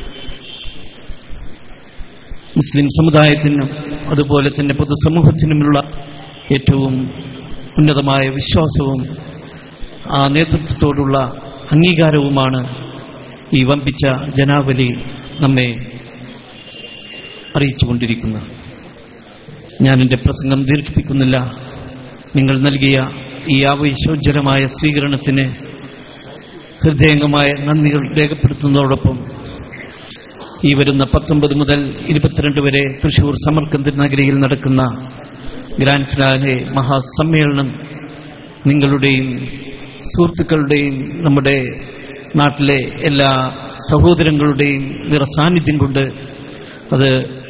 മുസ്ലിം സമുദായത്തിനും അതുപോലെ തന്നെ പൊതുസമൂഹത്തിനുമുള്ള ഏറ്റവും ഉന്നതമായ വിശ്വാസവും ആ നേതൃത്വത്തോടുള്ള അംഗീകാരവുമാണ് ഈ വമ്പിച്ച ജനാവലി നമ്മെ അറിയിച്ചുകൊണ്ടിരിക്കുന്നത്. ഞാൻ എൻ്റെ പ്രസംഗം ദീർഘിപ്പിക്കുന്നില്ല. നിങ്ങൾ നൽകിയ ഈ ആവേശോജ്വലമായ സ്വീകരണത്തിന് ഹൃദയംഗമായ നന്ദികൾ രേഖപ്പെടുത്തുന്നതോടൊപ്പം ഈ വരുന്ന പത്തൊമ്പത് മുതൽ ഇരുപത്തിരണ്ട് വരെ തൃശൂർ സമർക്കന്ത് നഗരിയിൽ നടക്കുന്ന ഗ്രാൻഡ് ഫിനാലെ മഹാസമ്മേളനം നിങ്ങളുടെയും സുഹൃത്തുക്കളുടെയും നമ്മുടെ നാട്ടിലെ എല്ലാ സഹോദരങ്ങളുടെയും നിറസാന്നിധ്യം കൊണ്ട് അത്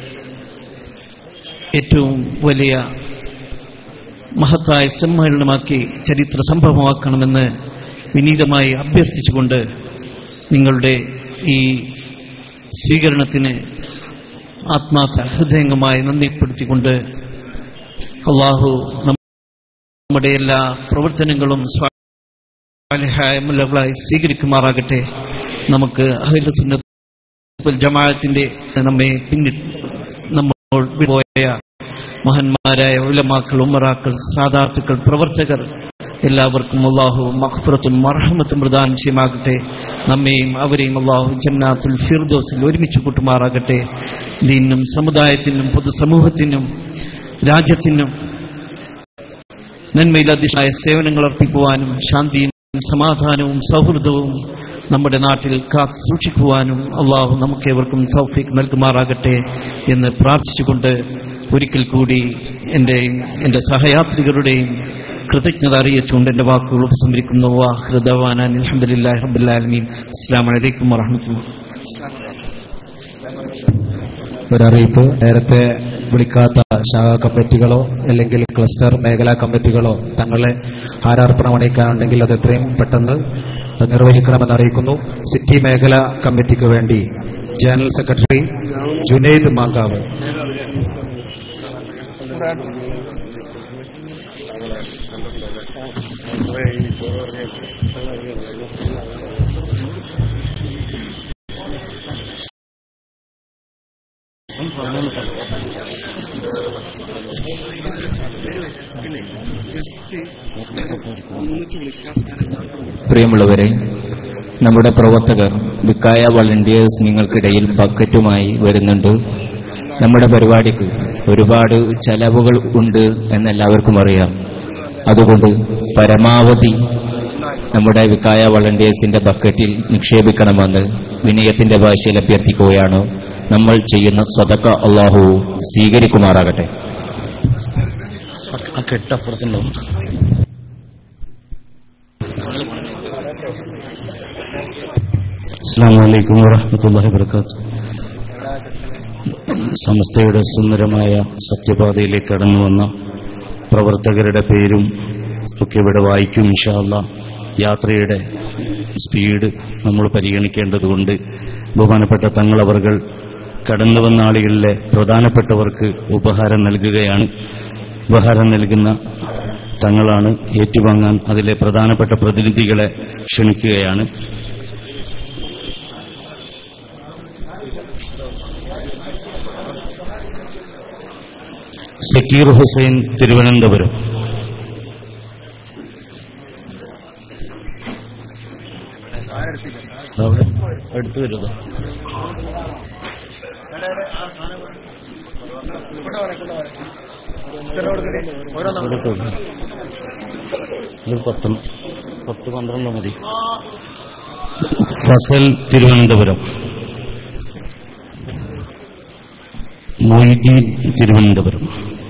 ഏറ്റവും വലിയ മഹത്തായ സമ്മേളനമാക്കി ചരിത്ര സംഭവമാക്കണമെന്ന് വിനീതമായി അഭ്യർത്ഥിച്ചുകൊണ്ട് നിങ്ങളുടെ ഈ സ്വീകരണത്തിന് ആത്മാർത്ഥ ഹൃദയംഗമായി നന്ദിപ്പെടുത്തിക്കൊണ്ട് അല്ലാഹു നമ്മുടെ എല്ലാ പ്രവർത്തനങ്ങളും സ്വാലിഹായ മുല്ലകളായി സ്വീകരിക്കുമാറാകട്ടെ. നമുക്ക് അഹ്ലു സുന്നത്ത് വൽ ജമാഅത്തിന്റെ നമ്മെ പിന്നിൽ നമ്മൾ പോയ മഹാന്മാരായ ഉലമാക്കൾ, ഉമറാക്കൾ, സാദാത്തുക്കൾ, പ്രവർത്തകർ എല്ലാവർക്കും അല്ലാഹു മഗ്ഫിറത്തും മർഹമത്തും പ്രദാനം ചെയ്യുമാകട്ടെ. നമ്മെയും അവരെയും അല്ലാഹു ജന്നാത്തുൽ ഫിർദൗസിൽ ഒരുമിച്ച് കൂട്ടുമാറാകട്ടെ. ദീനിനും സമുദായത്തിനും പൊതുസമൂഹത്തിനും രാജ്യത്തിനും നന്മയിലധിഷ്ഠിതമായ സേവനങ്ങൾ അർപ്പിക്കുവാനും ശാന്തിയും സമാധാനവും സൗഹൃദവും നമ്മുടെ നാട്ടിൽ കാത്തു സൂക്ഷിക്കുവാനും അല്ലാഹു നമുക്കേവർക്കും തൗഫീഖ് നൽകുമാറാകട്ടെ എന്ന് പ്രാർത്ഥിച്ചുകൊണ്ട് ഒരിക്കൽ കൂടി എൻ്റെയും എൻ്റെ സഹയാത്രികരുടെയും കൃതജ്ഞത അറിയിച്ചുകൊണ്ട് എൻ്റെ വാക്കുകൾ ഉപസംഹരിക്കുന്നു. വാഖിറു ദഅ്വാനാ അൽഹംദുലില്ലാഹി റബ്ബിൽ ആലമീൻ. അസ്സലാമു അലൈക്കും വറഹ്മത്തുള്ളാഹി. ഒരറിയിപ്പ്. നേരത്തെ വിളിക്കാത്ത ശാഖാ കമ്മിറ്റികളോ അല്ലെങ്കിൽ ക്ലസ്റ്റർ മേഖലാ കമ്മിറ്റികളോ തങ്ങളെ ഹാരാർപ്പണം അണിയിക്കാനുണ്ടെങ്കിൽ അത് എത്രയും പെട്ടെന്ന് നിർവഹിക്കണമെന്ന് അറിയിക്കുന്നു. സിറ്റി മേഖലാ കമ്മിറ്റിക്ക് വേണ്ടി ജനറൽ സെക്രട്ടറി ജുനൈദ് മാങ്കാവ്. പ്രിയമുള്ളവരെ, നമ്മുടെ പ്രവർത്തകർ വിക്കായ വളണ്ടിയേഴ്സ് നിങ്ങൾക്കിടയിൽ ബക്കറ്റുമായി വരുന്നുണ്ട്. നമ്മുടെ പരിപാടിക്ക് ഒരുപാട് ചെലവുകൾ ഉണ്ട് എന്നെല്ലാവർക്കും അറിയാം. അതുകൊണ്ട് പരമാവധി നമ്മുടെ വിക്കായ വളണ്ടിയേഴ്സിന്റെ ബക്കറ്റിൽ നിക്ഷേപിക്കണമെന്ന് വിനയത്തിന്റെ ഭാഷയിൽ അഭ്യർത്ഥിക്കുകയാണ്. നമ്മൾ ചെയ്യുന്ന സ്വതക്ക അല്ലാഹു സ്വീകരിക്കുമാറാകട്ടെ. അസ്സലാമു അലൈക്കും വറഹ്മത്തുള്ളാഹി വബറകാതുഹു. സമസ്തയുടെ സുന്ദരമായ സത്യപാതയിലേക്ക് കടന്നു വന്ന പ്രവർത്തകരുടെ പേരും ഒക്കെ ഇവിടെ വായിക്കും ഇൻഷാ അല്ലാഹ്. യാത്രയുടെ സ്പീഡ് നമ്മൾ പരിഗണിക്കേണ്ടതുകൊണ്ട് ബഹുമാനപ്പെട്ട തങ്ങളവറുകൾ കടന്നു വന്ന ആളുകളിലെ പ്രധാനപ്പെട്ടവർക്ക് ഉപഹാരം നൽകുകയാണ്. ഉപഹാരം നൽകുന്ന തങ്ങളാണ്. ഏറ്റുവാങ്ങാൻ അതിലെ പ്രധാനപ്പെട്ട പ്രതിനിധികളെ ക്ഷണിക്കുകയാണ്. സക്കീർ ഹുസൈൻ, തിരുവനന്തപുരം. അടുത്തു വരുന്നത് പത്ത് പത്ത് പന്ത്രണ്ട് മതി. ഫസൽ, തിരുവനന്തപുരം. മൊയ്തീൻ, തിരുവനന്തപുരം.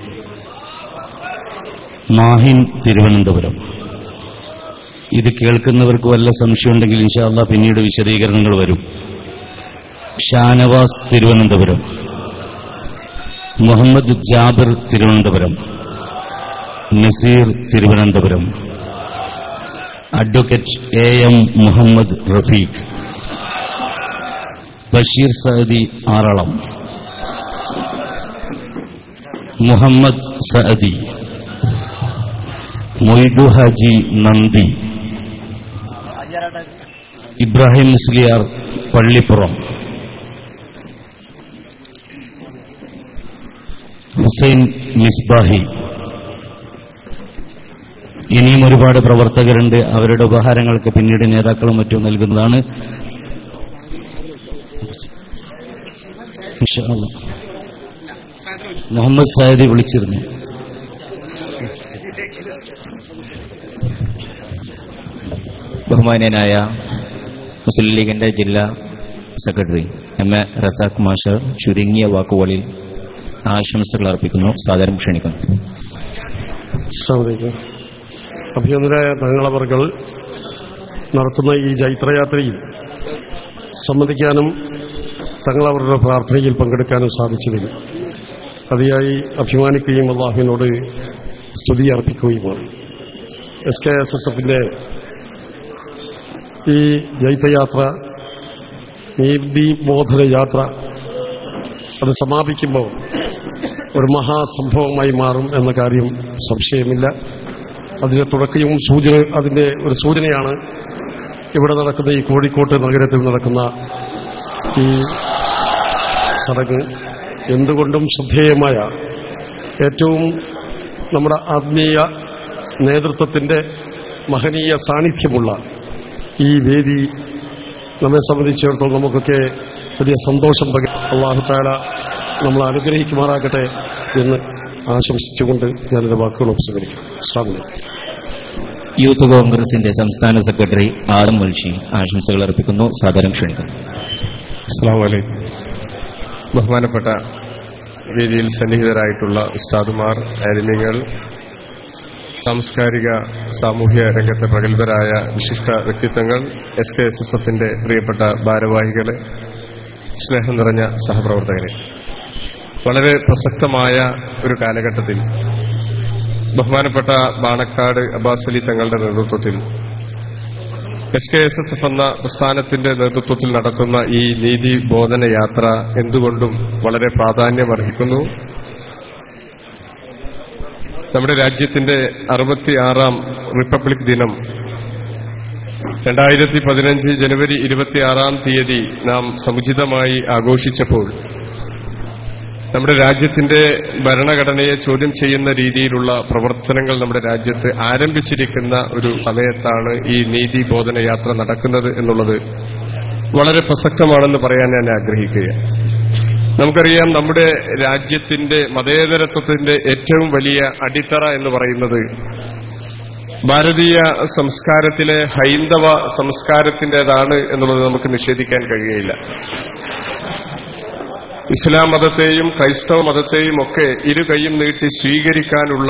മാഹിൻ, തിരുവനന്തപുരം. ഇത് കേൾക്കുന്നവർക്ക് വല്ല സംശയമുണ്ടെങ്കിൽ ഇൻഷാ അല്ലാഹ് പിന്നീട് വിശദീകരണങ്ങൾ വരും. Shanavas, Thiruvananthapuram. Muhammad Jabir, Thiruvananthapuram. Naseer, Thiruvananthapuram. Advocate A M Muhammad Rafeeq. Basheer Saadi, Aralam. Muhammad Saadi, Moidu Haji നന്ദി, ഇബ്രാഹിം മുസ്ലിയാർ പള്ളിപ്പുറം, ഹുസൈൻ മിസ്ബാഹി. ഇനിയും ഒരുപാട് പ്രവർത്തകരുണ്ട്. അവരുടെ ഉപഹാരങ്ങൾക്ക് പിന്നീട് നേതാക്കളും മറ്റും നൽകുന്നതാണ്. മുഹമ്മദ് സയദി വിളിച്ചിരുന്നു. ബഹുമാന്യനായ മുസ്ലിം ലീഗിന്റെ ജില്ലാ സെക്രട്ടറി എം എ റസാഖ് മാഷർ ചുരുങ്ങിയ വാക്കുകളിൽ ആശംസകൾ അർപ്പിക്കുന്നു. സാദരം ക്ഷണിക്കുന്നു. അഭിനന്ദനായ തങ്ങളവർകൾ നടത്തുന്ന ഈ ജൈത്രയാത്രയിൽ സംബന്ധിക്കാനും തങ്ങളവരുടെ പ്രാർത്ഥനയിൽ പങ്കെടുക്കാനും സാധിച്ചതിൽ അതിയായി അഭിമാനിക്കുകയും അള്ളാഹുവിനോട് സ്തുതി അർപ്പിക്കുകയുമാണ്. എസ് കെ എസ് എസ് എഫിന്റെ ഈ ജൈത്രയാത്ര, നീതിബോധന യാത്ര അത് സമാപിക്കുമ്പോൾ ഒരു മഹാസംഭവമായി മാറും എന്ന കാര്യം സംശയമില്ല. അതിന്റെ തുടക്കവും സൂചന അതിന്റെ ഒരു സൂചനയാണ് ഇവിടെ നടക്കുന്ന ഈ കോഴിക്കോട്ട് നഗരത്തിൽ നടക്കുന്ന ഈ ചടങ്ങ്. എന്തുകൊണ്ടും ശ്രദ്ധേയമായ, ഏറ്റവും നമ്മുടെ ആത്മീയ നേതൃത്വത്തിന്റെ മഹനീയ സാന്നിധ്യമുള്ള ഈ വേദി നമ്മെ സംബന്ധിച്ചിടത്തോളം നമുക്കൊക്കെ വലിയ സന്തോഷം പകരും. അല്ലാഹു തആല നമ്മൾ അനുഗ്രഹിക്കുമാറാകട്ടെ എന്ന് ആശംസിച്ചുകൊണ്ട് ഞാനെന്റെ വാക്കുകൾ ഉപസംഹരിക്കും. അസ്സലാമു അലൈക്കും. യൂത്ത് കോൺഗ്രസിന്റെ സംസ്ഥാന സെക്രട്ടറി ആദം മുൽഷി ആശംസകൾ അർപ്പിക്കുന്നു. സാദരം ക്ഷണിക്കുന്നു. അസ്സലാമു അലൈക്കും. ബഹുമാനപ്പെട്ട വേദിയിൽ സന്നിഹിതരായിട്ടുള്ള ഉസ്താദുമാർ, ആലിമീങ്ങൾ, സാംസ്കാരിക സാമൂഹ്യ രംഗത്തെ പ്രഗത്ഭരായ വിശിഷ്ട വ്യക്തിത്വങ്ങൾ, എസ് കെ എസ് എസ് എഫിന്റെ പ്രിയപ്പെട്ട ഭാരവാഹികളെ, സ്നേഹം നിറഞ്ഞ സഹപ്രവർത്തകരെ, വളരെ പ്രസക്തമായ ഒരു കാലഘട്ടത്തിൽ ബഹുമാനപ്പെട്ട ബാണക്കാട് അബ്ബാസ് അലി തങ്ങളുടെ നേതൃത്വത്തിൽ S K S S F എന്ന പ്രസ്ഥാനത്തിന്റെ നേതൃത്വത്തിൽ നടത്തുന്ന ഈ നീതി ബോധന യാത്ര എന്തുകൊണ്ടും വളരെ പ്രാധാന്യമർഹിക്കുന്നു. നമ്മുടെ രാജ്യത്തിന്റെ അറുപത്തിയാറാം റിപ്പബ്ലിക് ദിനം രണ്ടായിരത്തി പതിനഞ്ച് ജനുവരി ഇരുപത്തിയാറാം തീയതി നാം സമുചിതമായി ആഘോഷിച്ചപ്പോൾ നമ്മുടെ രാജ്യത്തിന്റെ ഭരണഘടനയെ ചോദ്യം ചെയ്യുന്ന രീതിയിലുള്ള പ്രവർത്തനങ്ങൾ നമ്മുടെ രാജ്യത്ത് ആരംഭിച്ചിരിക്കുന്ന ഒരു സമയത്താണ് ഈ നീതി ബോധന യാത്ര നടക്കുന്നത് എന്നുള്ളത് വളരെ പ്രസക്തമാണെന്ന് പറയാൻ ഞാൻ ആഗ്രഹിക്കുകയാണ്. നമുക്കറിയാം, നമ്മുടെ രാജ്യത്തിന്റെ മതേതരത്വത്തിന്റെ ഏറ്റവും വലിയ അടിത്തറ എന്ന് പറയുന്നത് ഭാരതീയ സംസ്കാരത്തിലെ ഹൈന്ദവ സംസ്കാരത്തിന്റേതാണ് എന്നുള്ളത് നമുക്ക് നിഷേധിക്കാൻ കഴിയുകയില്ല. ഇസ്ലാം മതത്തെയും ക്രൈസ്തവ മതത്തെയും ഒക്കെ ഇരു കൈയും നീട്ടി സ്വീകരിക്കാനുള്ള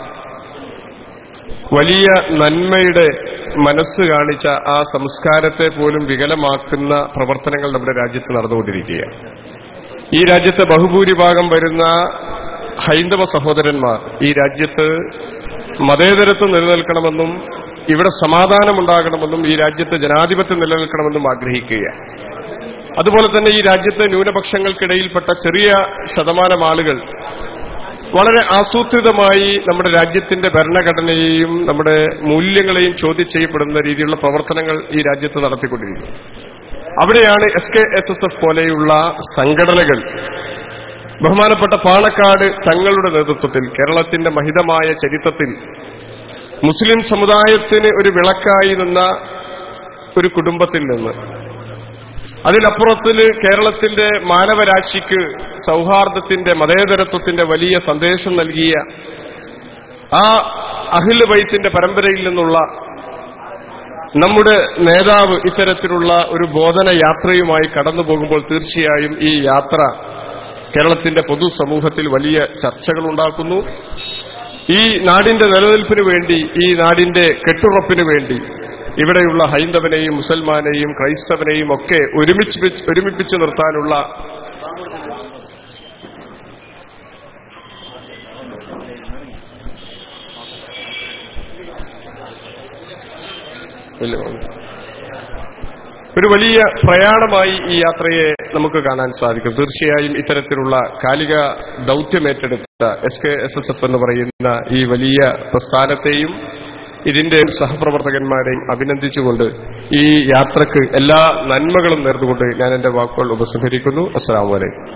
വലിയ നന്മയുടെ മനസ്സ് കാണിച്ച ആ സംസ്കാരത്തെ പോലും വികലമാക്കുന്ന പ്രവർത്തനങ്ങൾ നമ്മുടെ രാജ്യത്ത് നടന്നുകൊണ്ടിരിക്കുകയാണ്. ഈ രാജ്യത്തെ ബഹുഭൂരിഭാഗം വരുന്ന ഹൈന്ദവ സഹോദരന്മാർ ഈ രാജ്യത്ത് മതേതരത്വം നിലനിൽക്കണമെന്നും ഇവിടെ സമാധാനമുണ്ടാകണമെന്നും ഈ രാജ്യത്ത് ജനാധിപത്യം നിലനിൽക്കണമെന്നും ആഗ്രഹിക്കുകയാണ്. അതുപോലെ തന്നെ ഈ രാജ്യത്തെ ന്യൂനപക്ഷങ്ങൾക്കിടയിൽപ്പെട്ട ചെറിയ ശതമാനം ആളുകൾ വളരെ ആസൂത്രിതമായി നമ്മുടെ രാജ്യത്തിന്റെ ഭരണഘടനയെയും നമ്മുടെ മൂല്യങ്ങളെയും ചോദ്യം ചെയ്യപ്പെടുന്ന രീതിയിലുള്ള പ്രവർത്തനങ്ങൾ ഈ രാജ്യത്ത് നടത്തിക്കൊണ്ടിരിക്കുന്നു. അവിടെയാണ് S K S S F പോലെയുള്ള സംഘടനകൾ ബഹുമാനപ്പെട്ട പാണക്കാട് തങ്ങളുടെ നേതൃത്വത്തിൽ കേരളത്തിന്റെ മഹിതമായ ചരിത്രത്തിൽ മുസ്ലിം സമുദായത്തിന് ഒരു വിളക്കായി നിന്ന ഒരു കുടുംബത്തിൽ നിന്ന് അതിനപ്പുറത്തിൽ കേരളത്തിന്റെ മാനവരാശിക്ക് സൗഹാർദ്ദത്തിന്റെ മതേതരത്വത്തിന്റെ വലിയ സന്ദേശം നൽകിയ ആ അഹ്ലു ബൈത്തിന്റെ പരമ്പരയിൽ നിന്നുള്ള നമ്മുടെ നേതാവ് ഇത്തരത്തിലുള്ള ഒരു ബോധന യാത്രയുമായി കടന്നു പോകുമ്പോൾ തീർച്ചയായും ഈ യാത്ര കേരളത്തിന്റെ പൊതുസമൂഹത്തിൽ വലിയ ചർച്ചകളുണ്ടാക്കുന്നു. ഈ നാടിന്റെ നിലനിൽപ്പിനു വേണ്ടി, ഈ നാടിന്റെ കെട്ടുറപ്പിനു വേണ്ടി ഇവിടെയുള്ള ഹൈന്ദവനെയും മുസൽമാനെയും ക്രൈസ്തവനെയും ഒക്കെ ഒരുമിച്ച് ഒരുമിപ്പിച്ച് നിർത്താനുള്ള ഒരു വലിയ പ്രയാണമായി ഈ യാത്രയെ നമുക്ക് കാണാൻ സാധിക്കും. തീർച്ചയായും ഇത്തരത്തിലുള്ള കാലിക ദൌത്യമേറ്റെടുത്ത S K S S F എന്ന് പറയുന്ന ഈ വലിയ പ്രസ്ഥാനത്തെയും ഇതിന്റെ സഹപ്രവർത്തകന്മാരെയും അഭിനന്ദിച്ചുകൊണ്ട് ഈ യാത്രക്ക് എല്ലാ നന്മകളും നേർന്നുകൊണ്ട് ഞാൻ എന്റെ വാക്കുകൾ ഉപസംഹരിക്കുന്നു. അസ്സലാമു അലൈക്കും.